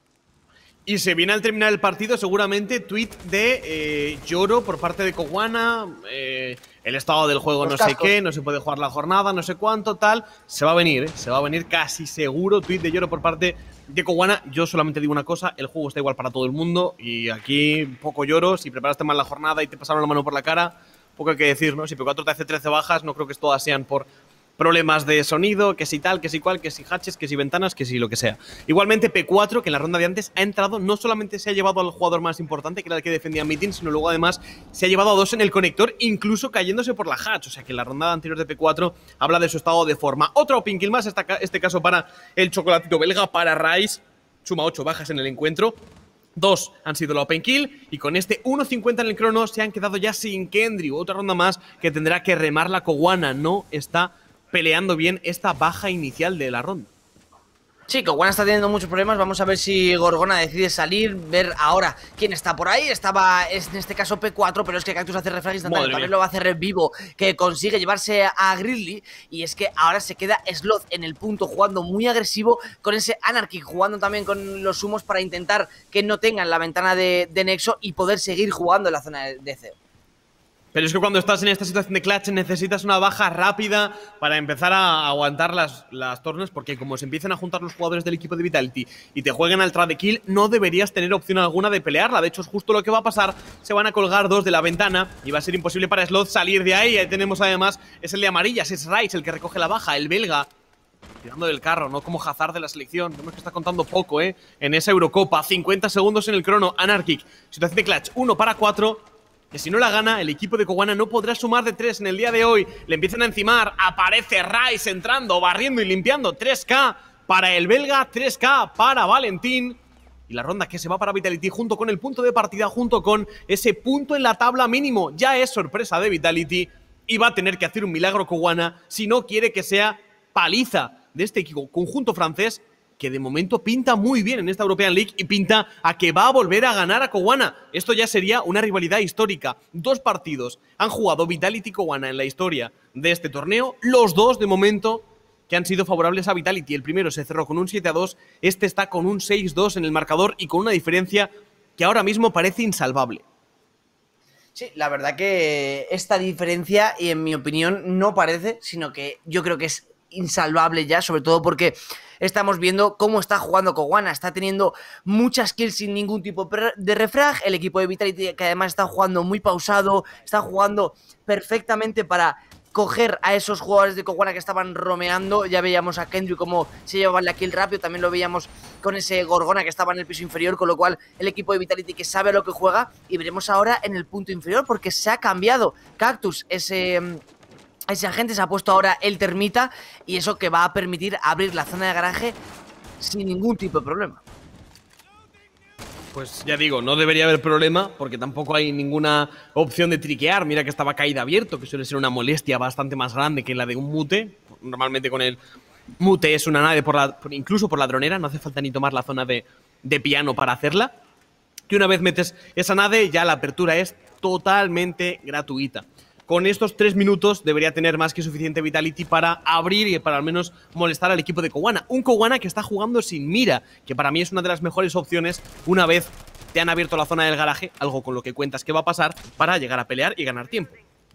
S2: Y se viene al terminar el partido seguramente tweet de lloro por parte de Cowana, el estado del juego no sé qué, no se puede jugar la jornada, no sé cuánto, tal. Se va a venir casi seguro tweet de lloro por parte de Cowana. Yo solamente digo una cosa, el juego está igual para todo el mundo y aquí poco lloro. Si preparaste mal la jornada y te pasaron la mano por la cara, poco hay que decir, ¿no? Si P4 te hace 13 bajas, no creo que todas sean por problemas de sonido, que si tal, que si cual, que si hatches, que si ventanas, que si lo que sea. Igualmente P4, que en la ronda de antes ha entrado, no solamente se ha llevado al jugador más importante, que era el que defendía Meeting, sino luego además se ha llevado a dos en el conector, incluso cayéndose por la hatch. O sea que la ronda anterior de P4 habla de su estado de forma. Otro open kill más, este caso para el chocolatito belga, para Ryze. Suma 8 bajas en el encuentro. 2 han sido la open kill y con este 1.50 en el crono se han quedado ya sin Kendrick. Otra ronda más que tendrá que remar la Cowana. No está peleando bien esta baja inicial de la ronda.
S1: Sí, Cowana está teniendo muchos problemas. Vamos a ver si Gorgona decide salir, ver ahora quién está por ahí. Estaba en este caso P4, pero es que Cactus hace refrag instantáneo. También lo va a hacer Vivo, que consigue llevarse a Grizzly. Y es que ahora se queda Sloth en el punto, jugando muy agresivo con ese Anarchy, jugando también con los humos para intentar que no tengan la ventana de Nexo y poder seguir jugando en la zona de CEO.
S2: Pero es que cuando estás en esta situación de clutch necesitas una baja rápida para empezar a aguantar las tornes, porque como se empiezan a juntar los jugadores del equipo de Vitality y te jueguen al trade kill, no deberías tener opción alguna de pelearla. De hecho, es justo lo que va a pasar. Se van a colgar dos de la ventana y va a ser imposible para Sloth salir de ahí. Ahí tenemos además, es el de amarillas, es Ryze el que recoge la baja, el belga. Tirando del carro, no como Hazard de la selección. Vemos que está contando poco, en esa Eurocopa. 50 segundos en el crono, Anarchic. Situación de clutch, 1 para 4. Que si no la gana, el equipo de Cowana no podrá sumar de 3 en el día de hoy. Le empiezan a encimar, aparece Ryze entrando, barriendo y limpiando. 3K para el belga, 3K para Valentín. Y la ronda que se va para Vitality junto con el punto de partida, junto con ese punto en la tabla mínimo. Ya es sorpresa de Vitality y va a tener que hacer un milagro Cowana si no quiere que sea paliza de este equipo conjunto francés que de momento pinta muy bien en esta European League y pinta a que va a volver a ganar a Cowana. Esto ya sería una rivalidad histórica. 2 partidos han jugado Vitality y Cowana en la historia de este torneo. Los 2, de momento, que han sido favorables a Vitality. El primero se cerró con un 7-2, este está con un 6-2 en el marcador y con una diferencia que ahora mismo parece insalvable.
S1: Sí, la verdad que esta diferencia, y en mi opinión, no parece, sino que yo creo que es insalvable ya, sobre todo porque estamos viendo cómo está jugando Cowana. Está teniendo muchas kills sin ningún tipo de refrag. El equipo de Vitality, que además está jugando muy pausado, está jugando perfectamente para coger a esos jugadores de Cowana que estaban romeando. Ya veíamos a Kendrick cómo se llevaban la kill rápido, también lo veíamos con ese Gorgona que estaba en el piso inferior, con lo cual el equipo de Vitality que sabe a lo que juega, y veremos ahora en el punto inferior porque se ha cambiado Cactus, ese agente se ha puesto ahora el termita, y eso que va a permitir abrir la zona de garaje sin ningún tipo de problema.
S2: Pues ya digo, no debería haber problema porque tampoco hay ninguna opción de triquear. Mira que estaba caída abierto, que suele ser una molestia bastante más grande que la de un mute. Normalmente con el mute es una nade incluso por la dronera, no hace falta ni tomar la zona de piano para hacerla. Y una vez metes esa nade, ya la apertura es totalmente gratuita. Con estos 3 minutos debería tener más que suficiente Vitality para abrir y para al menos molestar al equipo de Cowana. Un Cowana que está jugando sin mira, que para mí es una de las mejores opciones una vez te han abierto la zona del garaje, algo con lo que cuentas que va a pasar para llegar a pelear y ganar tiempo.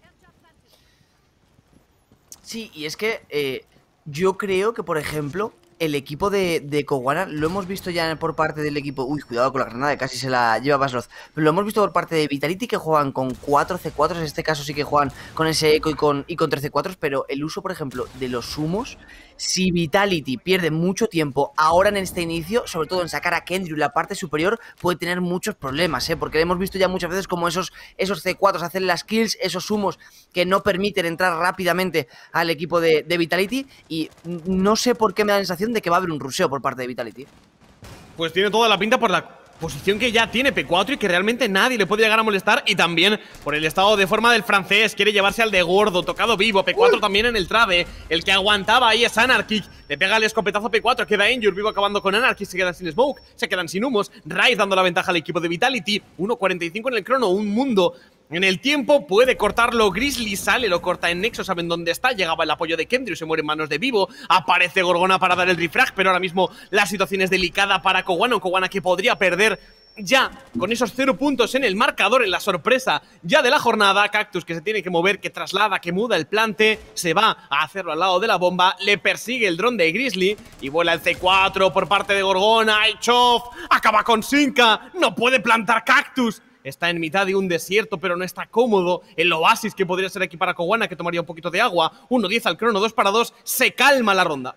S1: Sí, y es que yo creo que, por ejemplo, el equipo de Cowana, lo hemos visto ya por parte del equipo... Uy, cuidado con la granada, casi se la lleva Basloz. Pero lo hemos visto por parte de Vitality, que juegan con 4 C4s. En este caso sí que juegan con ese eco y con 3 C4s. Pero el uso, por ejemplo, de los humos, si Vitality pierde mucho tiempo ahora en este inicio, sobre todo en sacar a Kendrick la parte superior, puede tener muchos problemas, porque hemos visto ya muchas veces como esos C4s hacen las kills, esos humos que no permiten entrar rápidamente al equipo de Vitality, y no sé por qué me da la sensación de que va a haber un rusheo por parte de Vitality.
S2: Pues tiene toda la pinta por la posición que ya tiene P4 y que realmente nadie le puede llegar a molestar, y también por el estado de forma del francés. Quiere llevarse al de gordo, tocado vivo. P4 también en el trade. El que aguantaba ahí es Anarchy. Le pega el escopetazo a P4, queda Injure, vivo acabando con Anarchy. Se quedan sin smoke, se quedan sin humos. Ryze dando la ventaja al equipo de Vitality. 1.45 en el crono, un mundo en el tiempo. Puede cortarlo Grizzly, sale, lo corta en Nexo, saben dónde está. Llegaba el apoyo de Kendrick, se muere en manos de Vivo. Aparece Gorgona para dar el refrag, pero ahora mismo la situación es delicada para Cowana. Un Cowana que podría perder ya con esos 0 puntos en el marcador, en la sorpresa ya de la jornada. Cactus que se tiene que mover, que traslada, que muda el plante, se va a hacerlo al lado de la bomba. Le persigue el dron de Grizzly y vuela el C4 por parte de Gorgona. Y Chof acaba con Sinka, no puede plantar Cactus. Está en mitad de un desierto, pero no está cómodo. El oasis que podría ser aquí para Cowana, que tomaría un poquito de agua. 1-10 al crono, 2 para 2. Se calma la ronda.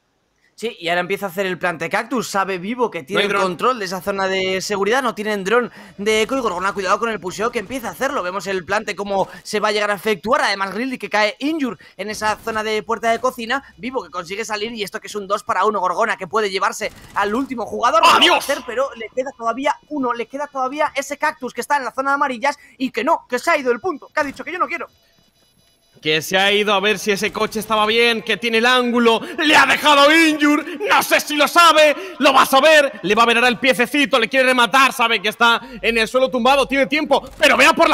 S1: Sí, y ahora empieza a hacer el plante Cactus. Sabe Vivo que tiene el control de esa zona de seguridad. No tienen dron de eco y Gorgona, cuidado con el pusheo que empieza a hacerlo. Vemos el plante cómo se va a llegar a efectuar. Además Grizzly que cae injure en esa zona de puerta de cocina. Vivo que consigue salir, y esto que es un 2 para 1. Gorgona que puede llevarse al último jugador.
S2: ¡Adiós!
S1: Pero le queda todavía uno. Le queda todavía ese Cactus que está en la zona de amarillas y que no, que se ha ido el punto. Que ha dicho que yo no quiero.
S2: Que se ha ido a ver si ese coche estaba bien, que tiene el ángulo, le ha dejado injure, no sé si lo sabe, lo va a saber, le va a ver ahora el piececito, le quiere rematar, sabe que está en el suelo tumbado, tiene tiempo, pero vea por la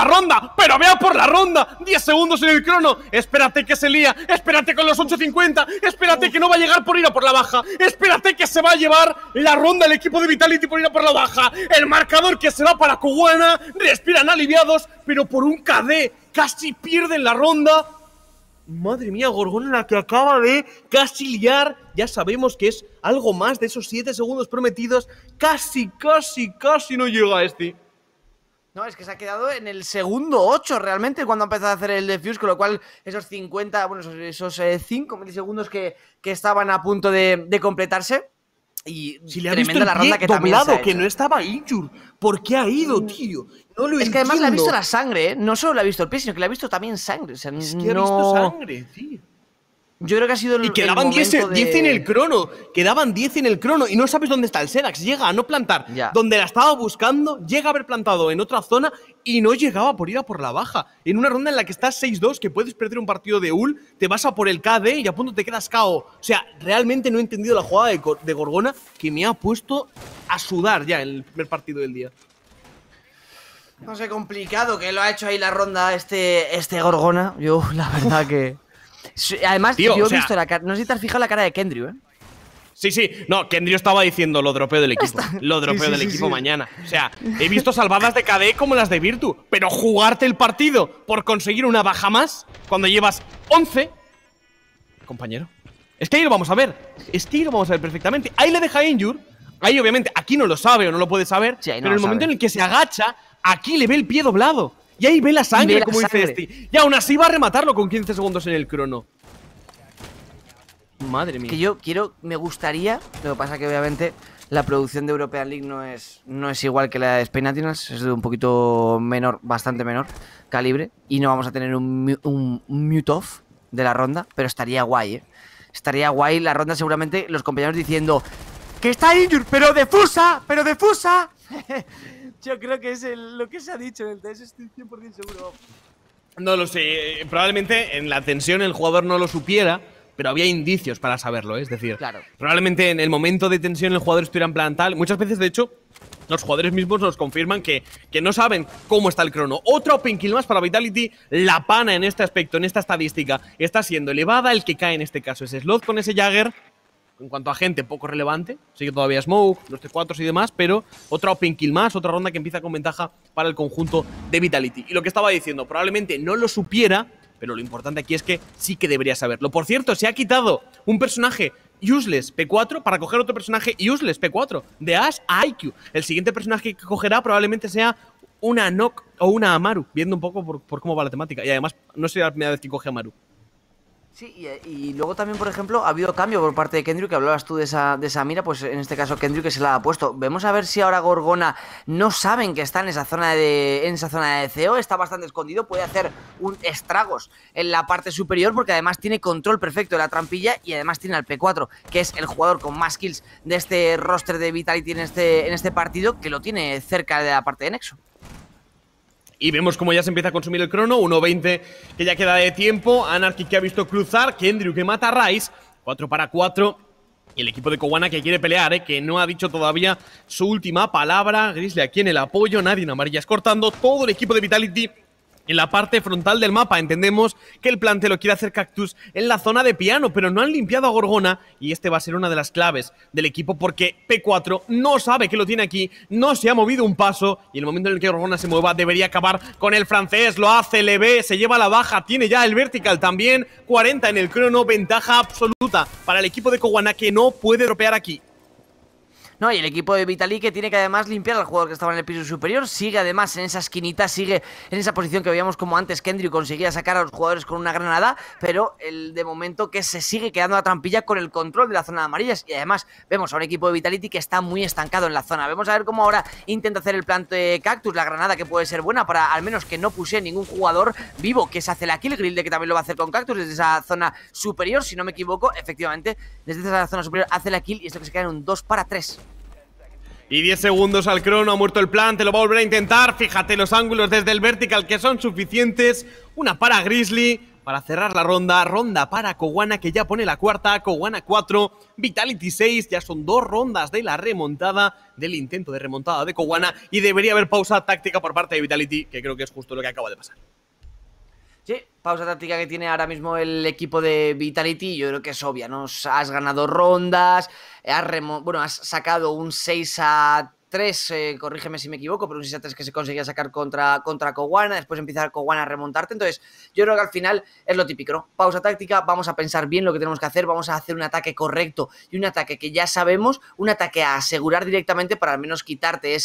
S2: ronda, 10 segundos en el crono, espérate que se lía, espérate con los 8.50, espérate que no va a llegar por ir a por la baja, espérate que se va a llevar la ronda el equipo de Vitality por ir a por la baja, el marcador que se va para Cowana, respiran aliviados, pero por un KD casi pierden la ronda. Madre mía, Gorgona la que acaba de casi liar. Ya sabemos que es algo más de esos 7 segundos prometidos. Casi no llega a este.
S1: No, es que se ha quedado en el segundo 8 realmente cuando ha empezado a hacer el defuse, con lo cual esos 50, bueno, esos 5 milisegundos que estaban a punto de completarse. Y
S2: si le ha visto el la ronda que doblado, también que no estaba injure. ¿Por qué ha ido, tío? No lo entiendo.
S1: Que además le ha visto la sangre, ¿eh? No solo le ha visto el pie, sino que le ha visto también sangre. O sea,
S2: es que ha visto sangre, tío.
S1: Yo creo que ha sido
S2: Y quedaban 10
S1: de...
S2: en el crono. Quedaban 10 en el crono. Y no sabes dónde está el Sedax. Llega a no plantar
S1: Ya.
S2: donde la estaba buscando. Llega a haber plantado en otra zona. Y no llegaba por ir a por la baja. En una ronda en la que estás 6-2, que puedes perder un partido de ult, te vas a por el KD y a punto te quedas KO. O sea, realmente no he entendido la jugada de Gorgona, que me ha puesto a sudar ya en el primer partido del día.
S1: No sé, complicado que lo ha hecho ahí la ronda este Gorgona. Yo, la verdad que... Además,
S2: Tío,
S1: yo
S2: o
S1: he
S2: sea,
S1: visto la cara... No sé si te has fijado la cara de Kendrick, ¿eh?
S2: Sí, sí. No, Kendrick estaba diciendo lo dropeo del equipo. Lo dropeo del equipo mañana. O sea, he visto salvadas de KD como las de Virtu. Pero jugarte el partido por conseguir una baja más cuando llevas 11… Compañero. Es que ahí lo vamos a ver. Es que ahí lo vamos a ver perfectamente. Ahí le deja injure. Ahí, obviamente, aquí no lo sabe o no lo puede saber.
S1: Sí, no
S2: pero en el momento
S1: sabe.
S2: en el que se agacha, aquí le ve el pie doblado. Y ahí ve la sangre, como dice este. Y aún así va a rematarlo con 15 segundos en el crono. Madre mía.
S1: Que me gustaría, lo que pasa que obviamente la producción de European League no es igual que la de Spain Nationals, es de un poquito menor, bastante menor calibre, y no vamos a tener un mute off de la ronda, pero estaría guay, ¿eh? Estaría guay la ronda, seguramente los compañeros diciendo que está injured, pero defusa. Yo creo que es lo que se ha dicho en el TS, estoy 100% seguro.
S2: No lo sé. Probablemente en la tensión el jugador no lo supiera, pero había indicios para saberlo, ¿eh? Es decir,
S1: claro,
S2: probablemente en el momento de tensión el jugador estuviera en plan tal. Muchas veces, de hecho, los jugadores mismos nos confirman que no saben cómo está el crono. Otra open kill más para Vitality. La pana en este aspecto, en esta estadística, está siendo elevada. El que cae en este caso es Sloth con ese Jagger. En cuanto a gente, poco relevante. Sigue todavía Smoke, los T4 y demás, pero otra open kill más, otra ronda que empieza con ventaja para el conjunto de Vitality. Y lo que estaba diciendo, probablemente no lo supiera, pero lo importante aquí es que sí que debería saberlo. Por cierto, se ha quitado un personaje useless P4 para coger otro personaje useless P4, de Ash a IQ. El siguiente personaje que cogerá probablemente sea una Nock o una Amaru, viendo un poco por cómo va la temática. Y además, no sería la primera vez que coge Amaru.
S1: Sí, y luego también, por ejemplo, ha habido cambio por parte de Kendrick, que hablabas tú de esa mira, pues en este caso Kendrick que se la ha puesto. Vemos a ver si ahora Gorgona no saben que está en esa zona de CO, está bastante escondido, puede hacer un estragos en la parte superior, porque además tiene control perfecto de la trampilla y además tiene al P4, que es el jugador con más kills de este roster de Vitality en este partido, que lo tiene cerca de la parte de Nexo.
S2: Y vemos cómo ya se empieza a consumir el crono, 1.20 que ya queda de tiempo, Anarchy que ha visto cruzar, Kendrick que mata a Ryze, 4 para 4, y el equipo de Cowana que quiere pelear, que no ha dicho todavía su última palabra, Grizzly aquí en el apoyo, nadie en amarillas cortando, todo el equipo de Vitality en la parte frontal del mapa. Entendemos que el plante lo quiere hacer Cactus en la zona de piano, pero no han limpiado a Gorgona y este va a ser una de las claves del equipo porque P4 no sabe que lo tiene aquí, no se ha movido un paso y en el momento en el que Gorgona se mueva debería acabar con el francés, lo hace, le ve, se lleva la baja, tiene ya el vertical también, 40 en el crono, ventaja absoluta para el equipo de Cowana que no puede dropear aquí.
S1: No, y el equipo de Vitality que tiene que además limpiar al jugador que estaba en el piso superior. Sigue además en esa esquinita, sigue en esa posición que veíamos como antes Kendrick conseguía sacar a los jugadores con una granada, pero de momento que se sigue quedando la trampilla con el control de la zona de amarillas. Y además vemos a un equipo de Vitality que está muy estancado en la zona. Vemos a ver cómo ahora intenta hacer el plante de Cactus, la granada que puede ser buena para al menos que no puse ningún jugador vivo, que se hace la kill. Grill de que también lo va a hacer con Cactus desde esa zona superior, si no me equivoco. Efectivamente, desde esa zona superior hace la kill y esto que se queda en un 2 para 3.
S2: Y 10 segundos al crono, ha muerto el plan, te lo va a volver a intentar. Fíjate los ángulos desde el vertical que son suficientes. Una para Grizzly para cerrar la ronda. Ronda para Cowana que ya pone la cuarta. Cowana 4, Vitality 6. Ya son 2 rondas de la remontada, del intento de remontada de Cowana. Y debería haber pausa táctica por parte de Vitality, que creo que es justo lo que acaba de pasar.
S1: Sí, pausa táctica que tiene ahora mismo el equipo de Vitality, yo creo que es obvia, ¿no? Has ganado rondas, has sacado un 6-3, corrígeme si me equivoco, pero un 6-3 que se conseguía sacar contra Cowana, después empieza Cowana a remontarte, entonces yo creo que al final es lo típico, ¿no? Pausa táctica, vamos a pensar bien lo que tenemos que hacer, vamos a hacer un ataque correcto y un ataque que ya sabemos, un ataque a asegurar directamente para al menos quitarte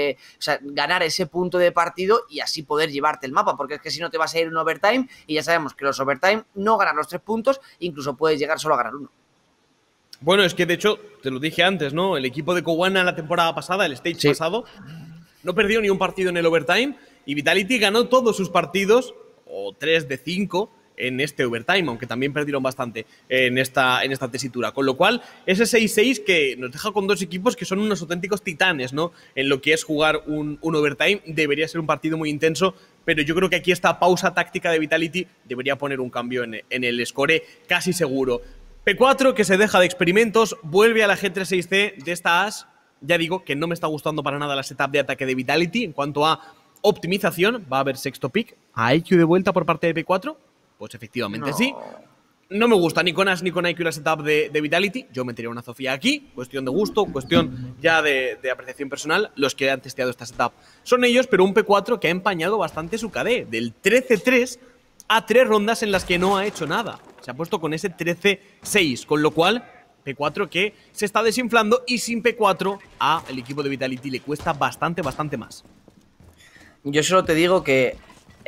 S1: ganar ese punto de partido y así poder llevarte el mapa, porque es que si no te vas a ir un overtime y ya sabemos que los overtime no ganan los 3 puntos, incluso puedes llegar solo a ganar 1.
S2: Bueno, es que de hecho, te lo dije antes, ¿no? El equipo de Cowana la temporada pasada, el stage pasado, no perdió ni un partido en el overtime y Vitality ganó todos sus partidos, o 3 de 5, en este overtime, aunque también perdieron bastante en esta tesitura. Con lo cual, ese 6-6 que nos deja con dos equipos que son unos auténticos titanes, ¿no? En lo que es jugar un overtime, debería ser un partido muy intenso, pero yo creo que aquí esta pausa táctica de Vitality debería poner un cambio en el score casi seguro. P4 que se deja de experimentos, vuelve a la G36C de esta Ash. Ya digo que no me está gustando para nada la setup de ataque de Vitality. En cuanto a optimización, va a haber sexto pick. ¿A IQ de vuelta por parte de P4? Pues efectivamente sí. No me gusta ni con Ash ni con IQ la setup de Vitality. Yo metería una Zofia aquí. Cuestión de gusto, cuestión ya de apreciación personal. Los que han testeado esta setup son ellos, pero un P4 que ha empañado bastante su KD. Del 13-3 a 3 rondas en las que no ha hecho nada. Se ha puesto con ese 13-6, con lo cual P4 que se está desinflando y sin P4 a el equipo de Vitality le cuesta bastante más.
S1: Yo solo te digo que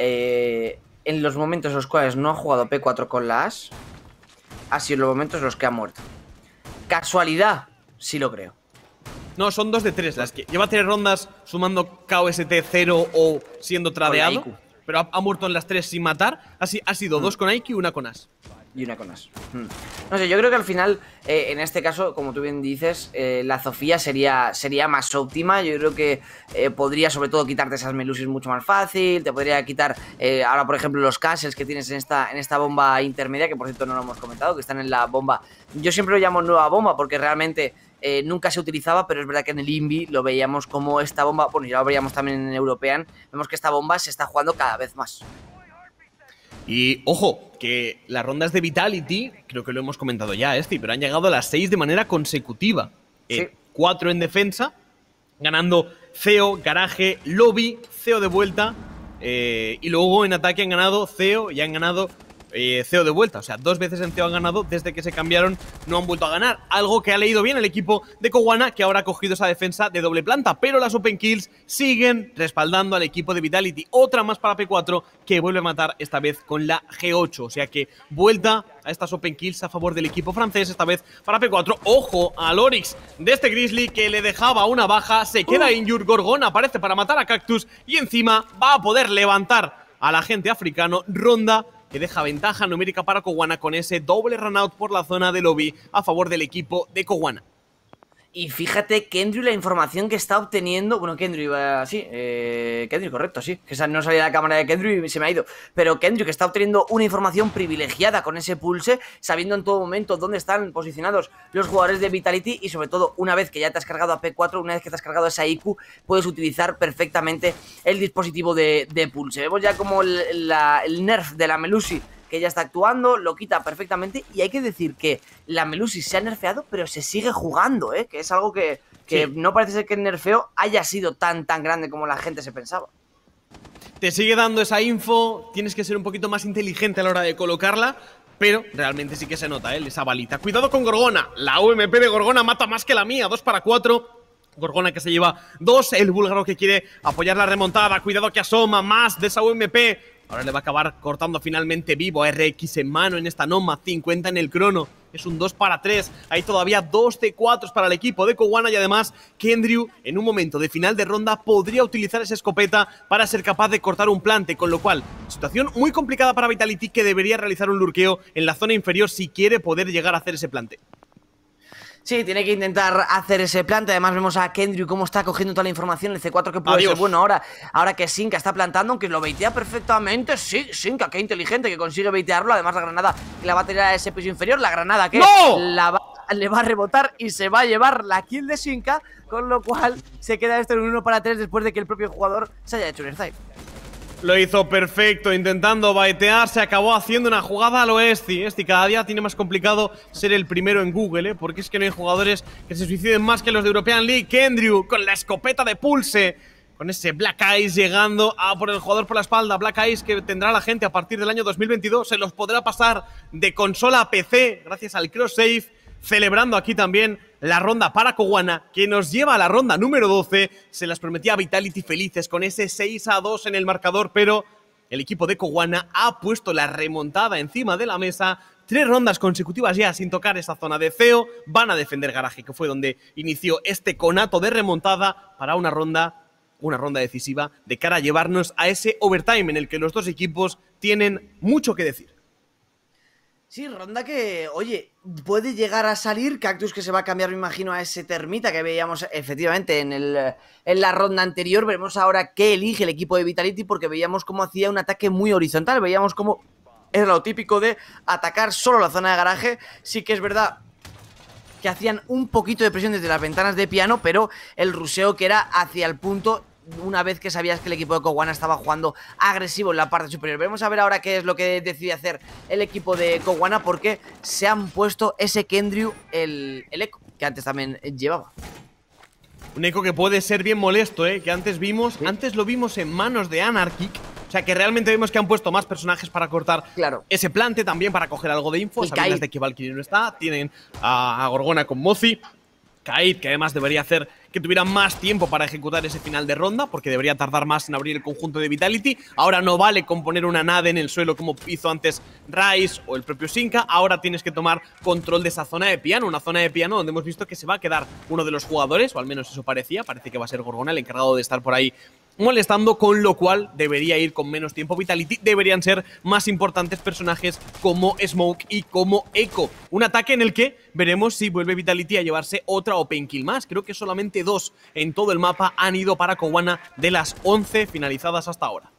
S1: en los momentos en los cuales no ha jugado P4 con la Ash, ha sido los momentos en los que ha muerto. ¿Casualidad? Sí lo creo.
S2: No, son 2 de 3 las que lleva 3 rondas sumando KOST 0 o siendo tradeado, pero ha muerto en las 3 sin matar. Así ha sido 2 con IQ y 1 con Ash.
S1: Y una con Ash. No sé, yo creo que al final, en este caso, como tú bien dices, la Zofia sería más óptima. Yo creo que podría sobre todo quitarte esas Melusis mucho más fácil. Te podría quitar ahora, por ejemplo, los castles que tienes en esta bomba intermedia, que por cierto no lo hemos comentado, que están en la bomba. Yo siempre lo llamo nueva bomba porque realmente nunca se utilizaba, pero es verdad que en el Invi lo veíamos como esta bomba, bueno, ya lo veíamos también en European, vemos que esta bomba se está jugando cada vez más.
S2: Y ojo, que las rondas de Vitality, creo que lo hemos comentado ya, pero han llegado a las 6 de manera consecutiva.
S1: Sí.
S2: 4 en defensa, ganando CEO, Garaje, Lobby, CEO de vuelta. Y luego en ataque han ganado CEO y han ganado CEO de vuelta. O sea, 2 veces en CEO han ganado desde que se cambiaron, no han vuelto a ganar. Algo que ha leído bien el equipo de Coguana, que ahora ha cogido esa defensa de doble planta. Pero las open kills siguen respaldando al equipo de Vitality. Otra más para P4 que vuelve a matar esta vez con la G8. O sea que vuelta a estas open kills a favor del equipo francés, esta vez para P4. Ojo al Oryx de este Grizzly que le dejaba una baja. Se queda injured. Gorgon aparece para matar a Cactus y encima va a poder levantar al agente africano. Ronda que deja ventaja numérica para Coguana con ese doble runout por la zona de lobby a favor del equipo de Coguana.
S1: Y fíjate, Kendrick, la información que está obteniendo. Bueno, Kendrick iba así. Kendrick, correcto, sí. Que no salía la cámara de Kendrick y se me ha ido. Pero Kendrick está obteniendo una información privilegiada con ese pulse, sabiendo en todo momento dónde están posicionados los jugadores de Vitality. Y sobre todo, una vez que ya te has cargado a P4, una vez que te has cargado esa IQ, puedes utilizar perfectamente el dispositivo de pulse. Vemos ya como el nerf de la Melusi, que ya está actuando, lo quita perfectamente. Y hay que decir que la Melusi se ha nerfeado, pero se sigue jugando, que es algo que sí, no parece ser que el nerfeo haya sido tan grande como la gente se pensaba.
S2: Te sigue dando esa info, tienes que ser un poquito más inteligente a la hora de colocarla, pero realmente sí que se nota, esa balita. Cuidado con Gorgona, la UMP de Gorgona mata más que la mía, 2 para 4. Gorgona que se lleva 2, el búlgaro que quiere apoyar la remontada, cuidado que asoma más de esa UMP. Ahora le va a acabar cortando finalmente vivo a RX en mano en esta Noma, 50 en el crono. Es un 2 para 3, hay todavía 2 de 4 para el equipo de Coguana y además Kendrick en un momento de final de ronda podría utilizar esa escopeta para ser capaz de cortar un plante, con lo cual, situación muy complicada para Vitality que debería realizar un lurkeo en la zona inferior si quiere poder llegar a hacer ese plante.
S1: Sí, tiene que intentar hacer ese plante. Además vemos a Kendrick cómo está cogiendo toda la información. El C4 que puede ser bueno ahora que Sinka está plantando, aunque lo baitea perfectamente. Sí, Sinka, qué inteligente que consigue baitearlo. Además la granada que la va a tirar a ese piso inferior. La granada que le va a rebotar y se va a llevar la kill de Sinka, con lo cual se queda esto en un 1 para 3 después de que el propio jugador se haya hecho un airdive.
S2: Lo hizo perfecto, intentando baitear, se acabó haciendo una jugada a lo Esti. Cada día tiene más complicado ser el primero en Google, porque es que no hay jugadores que se suiciden más que los de European League. Kendrick con la escopeta de pulse, con ese Black Eyes llegando a por el jugador por la espalda. Black Eyes que tendrá la gente a partir del año 2022, se los podrá pasar de consola a PC gracias al cross save. Celebrando aquí también la ronda para Coguana, que nos lleva a la ronda número 12. Se las prometía a Vitality felices con ese 6-2 en el marcador, pero el equipo de Coguana ha puesto la remontada encima de la mesa. 3 rondas consecutivas ya sin tocar esa zona de CEO. Van a defender Garaje, que fue donde inició este conato de remontada para una ronda decisiva de cara a llevarnos a ese overtime en el que los dos equipos tienen mucho que decir.
S1: Sí, ronda que, oye, puede llegar a salir Cactus, que se va a cambiar, me imagino, a ese termita que veíamos efectivamente en la ronda anterior. Veremos ahora qué elige el equipo de Vitality, porque veíamos cómo hacía un ataque muy horizontal, veíamos cómo era lo típico de atacar solo la zona de garaje. Sí que es verdad que hacían un poquito de presión desde las ventanas de piano, pero el ruseo que era hacia el punto, una vez que sabías que el equipo de Coguana estaba jugando agresivo en la parte superior. Veremos a ver ahora qué es lo que decide hacer el equipo de Coguana, porque se han puesto ese Kendriu, el eco, que antes también llevaba.
S2: Un eco que puede ser bien molesto, que antes vimos, ¿sí? Antes lo vimos en manos de Anarchic. O sea, que realmente vemos que han puesto más personajes para cortar ese plante, también para coger algo de info. Sabiendo de que Valkyrie no está, tienen a Gorgona con Mozi. Kaid, que además debería hacer que tuviera más tiempo para ejecutar ese final de ronda, porque debería tardar más en abrir el conjunto de Vitality. Ahora no vale con poner una nade en el suelo como hizo antes Ryze o el propio Sinca. Ahora tienes que tomar control de esa zona de piano, una zona de piano donde hemos visto que se va a quedar uno de los jugadores, o al menos eso parecía. Parece que va a ser Gorgona el encargado de estar por ahí molestando, con lo cual debería ir con menos tiempo Vitality. Deberían ser más importantes personajes como Smoke y como Echo. Un ataque en el que veremos si vuelve Vitality a llevarse otra Open Kill más. Creo que solamente 2 en todo el mapa han ido para Coguana de las 11 finalizadas hasta ahora.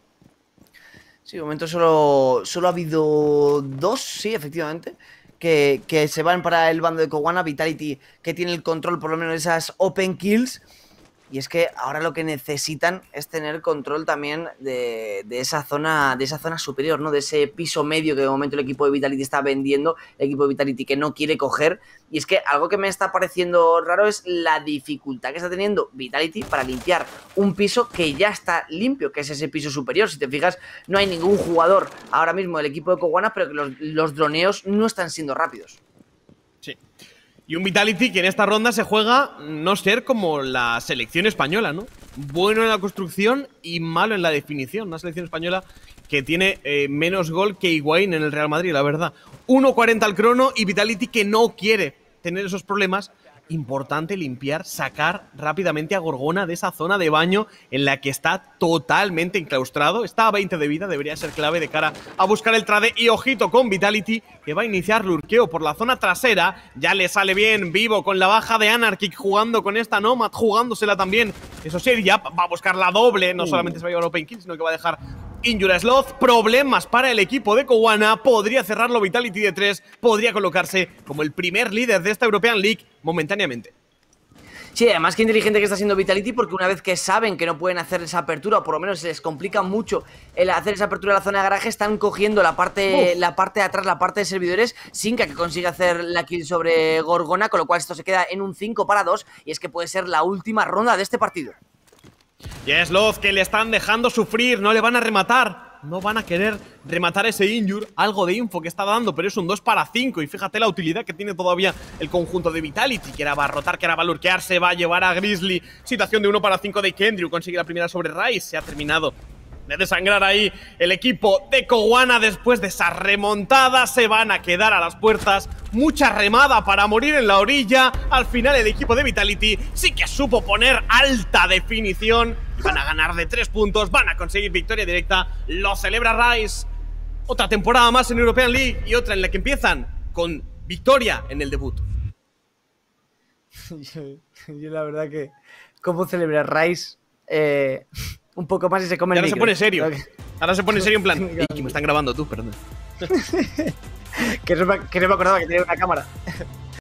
S1: Sí, de momento solo ha habido 2, sí, efectivamente, que se van para el bando de Coguana. Vitality, que tiene el control por lo menos de esas Open Kills. Y es que ahora lo que necesitan es tener control también de esa zona superior, ¿no? De ese piso medio que de momento el equipo de Vitality está vendiendo, el equipo de Vitality que no quiere coger. Y es que algo que me está pareciendo raro es la dificultad que está teniendo Vitality para limpiar un piso que ya está limpio, que es ese piso superior. Si te fijas, no hay ningún jugador ahora mismo del equipo de Coguana, pero que los droneos no están siendo rápidos.
S2: Sí. Y un Vitality que en esta ronda se juega no ser como la selección española, ¿no? Bueno en la construcción y malo en la definición. Una selección española que tiene menos gol que Higuaín en el Real Madrid, la verdad. 1.40 al crono y Vitality que no quiere tener esos problemas. Importante limpiar, sacar rápidamente a Gorgona de esa zona de baño en la que está totalmente enclaustrado. Está a 20 de vida, debería ser clave de cara a buscar el trade. Y ojito con Vitality, que va a iniciar lurkeo por la zona trasera. Ya le sale bien Vivo con la baja de Anarchic, jugando con esta Nomad, jugándosela también. Eso sí, ya va a buscar la doble, no solamente se va a llevar Open Kill, sino que va a dejar Injure a Sloth. Problemas para el equipo de Coguana. Podría cerrarlo Vitality de 3. Podría colocarse como el primer líder de esta European League momentáneamente.
S1: Sí, además que inteligente que está siendo Vitality, porque una vez que saben que no pueden hacer esa apertura, o por lo menos se les complica mucho el hacer esa apertura de la zona de garaje, están cogiendo la parte de atrás, la parte de servidores. Sinca, que consigue hacer la kill sobre Gorgona, con lo cual esto se queda en un 5-2, y es que puede ser la última ronda de este partido.
S2: Y a Sloth, que le están dejando sufrir, no le van a rematar. No van a querer rematar ese Injure. Algo de info que está dando, pero es un 2-5. Y fíjate la utilidad que tiene todavía el conjunto de Vitality, que era va a rotar, que era va a lurkear, se va a llevar a Grizzly. Situación de 1-5 de Kendriu. Consigue la primera sobre Ryze. Se ha terminado de desangrar ahí el equipo de Coguana después de esa remontada. Se van a quedar a las puertas. Mucha remada para morir en la orilla. Al final el equipo de Vitality sí que supo poner alta definición. Van a ganar de 3 puntos. Van a conseguir victoria directa. Lo celebra Ryze. Otra temporada más en European League y otra en la que empiezan con victoria en el debut.
S1: Yo la verdad que cómo celebrar Ryze un poco más y se come el
S2: micro. Ahora se pone serio. Ahora se pone serio en plan.
S1: Que me están grabando tú, perdón. que no me acordaba que tenía una cámara.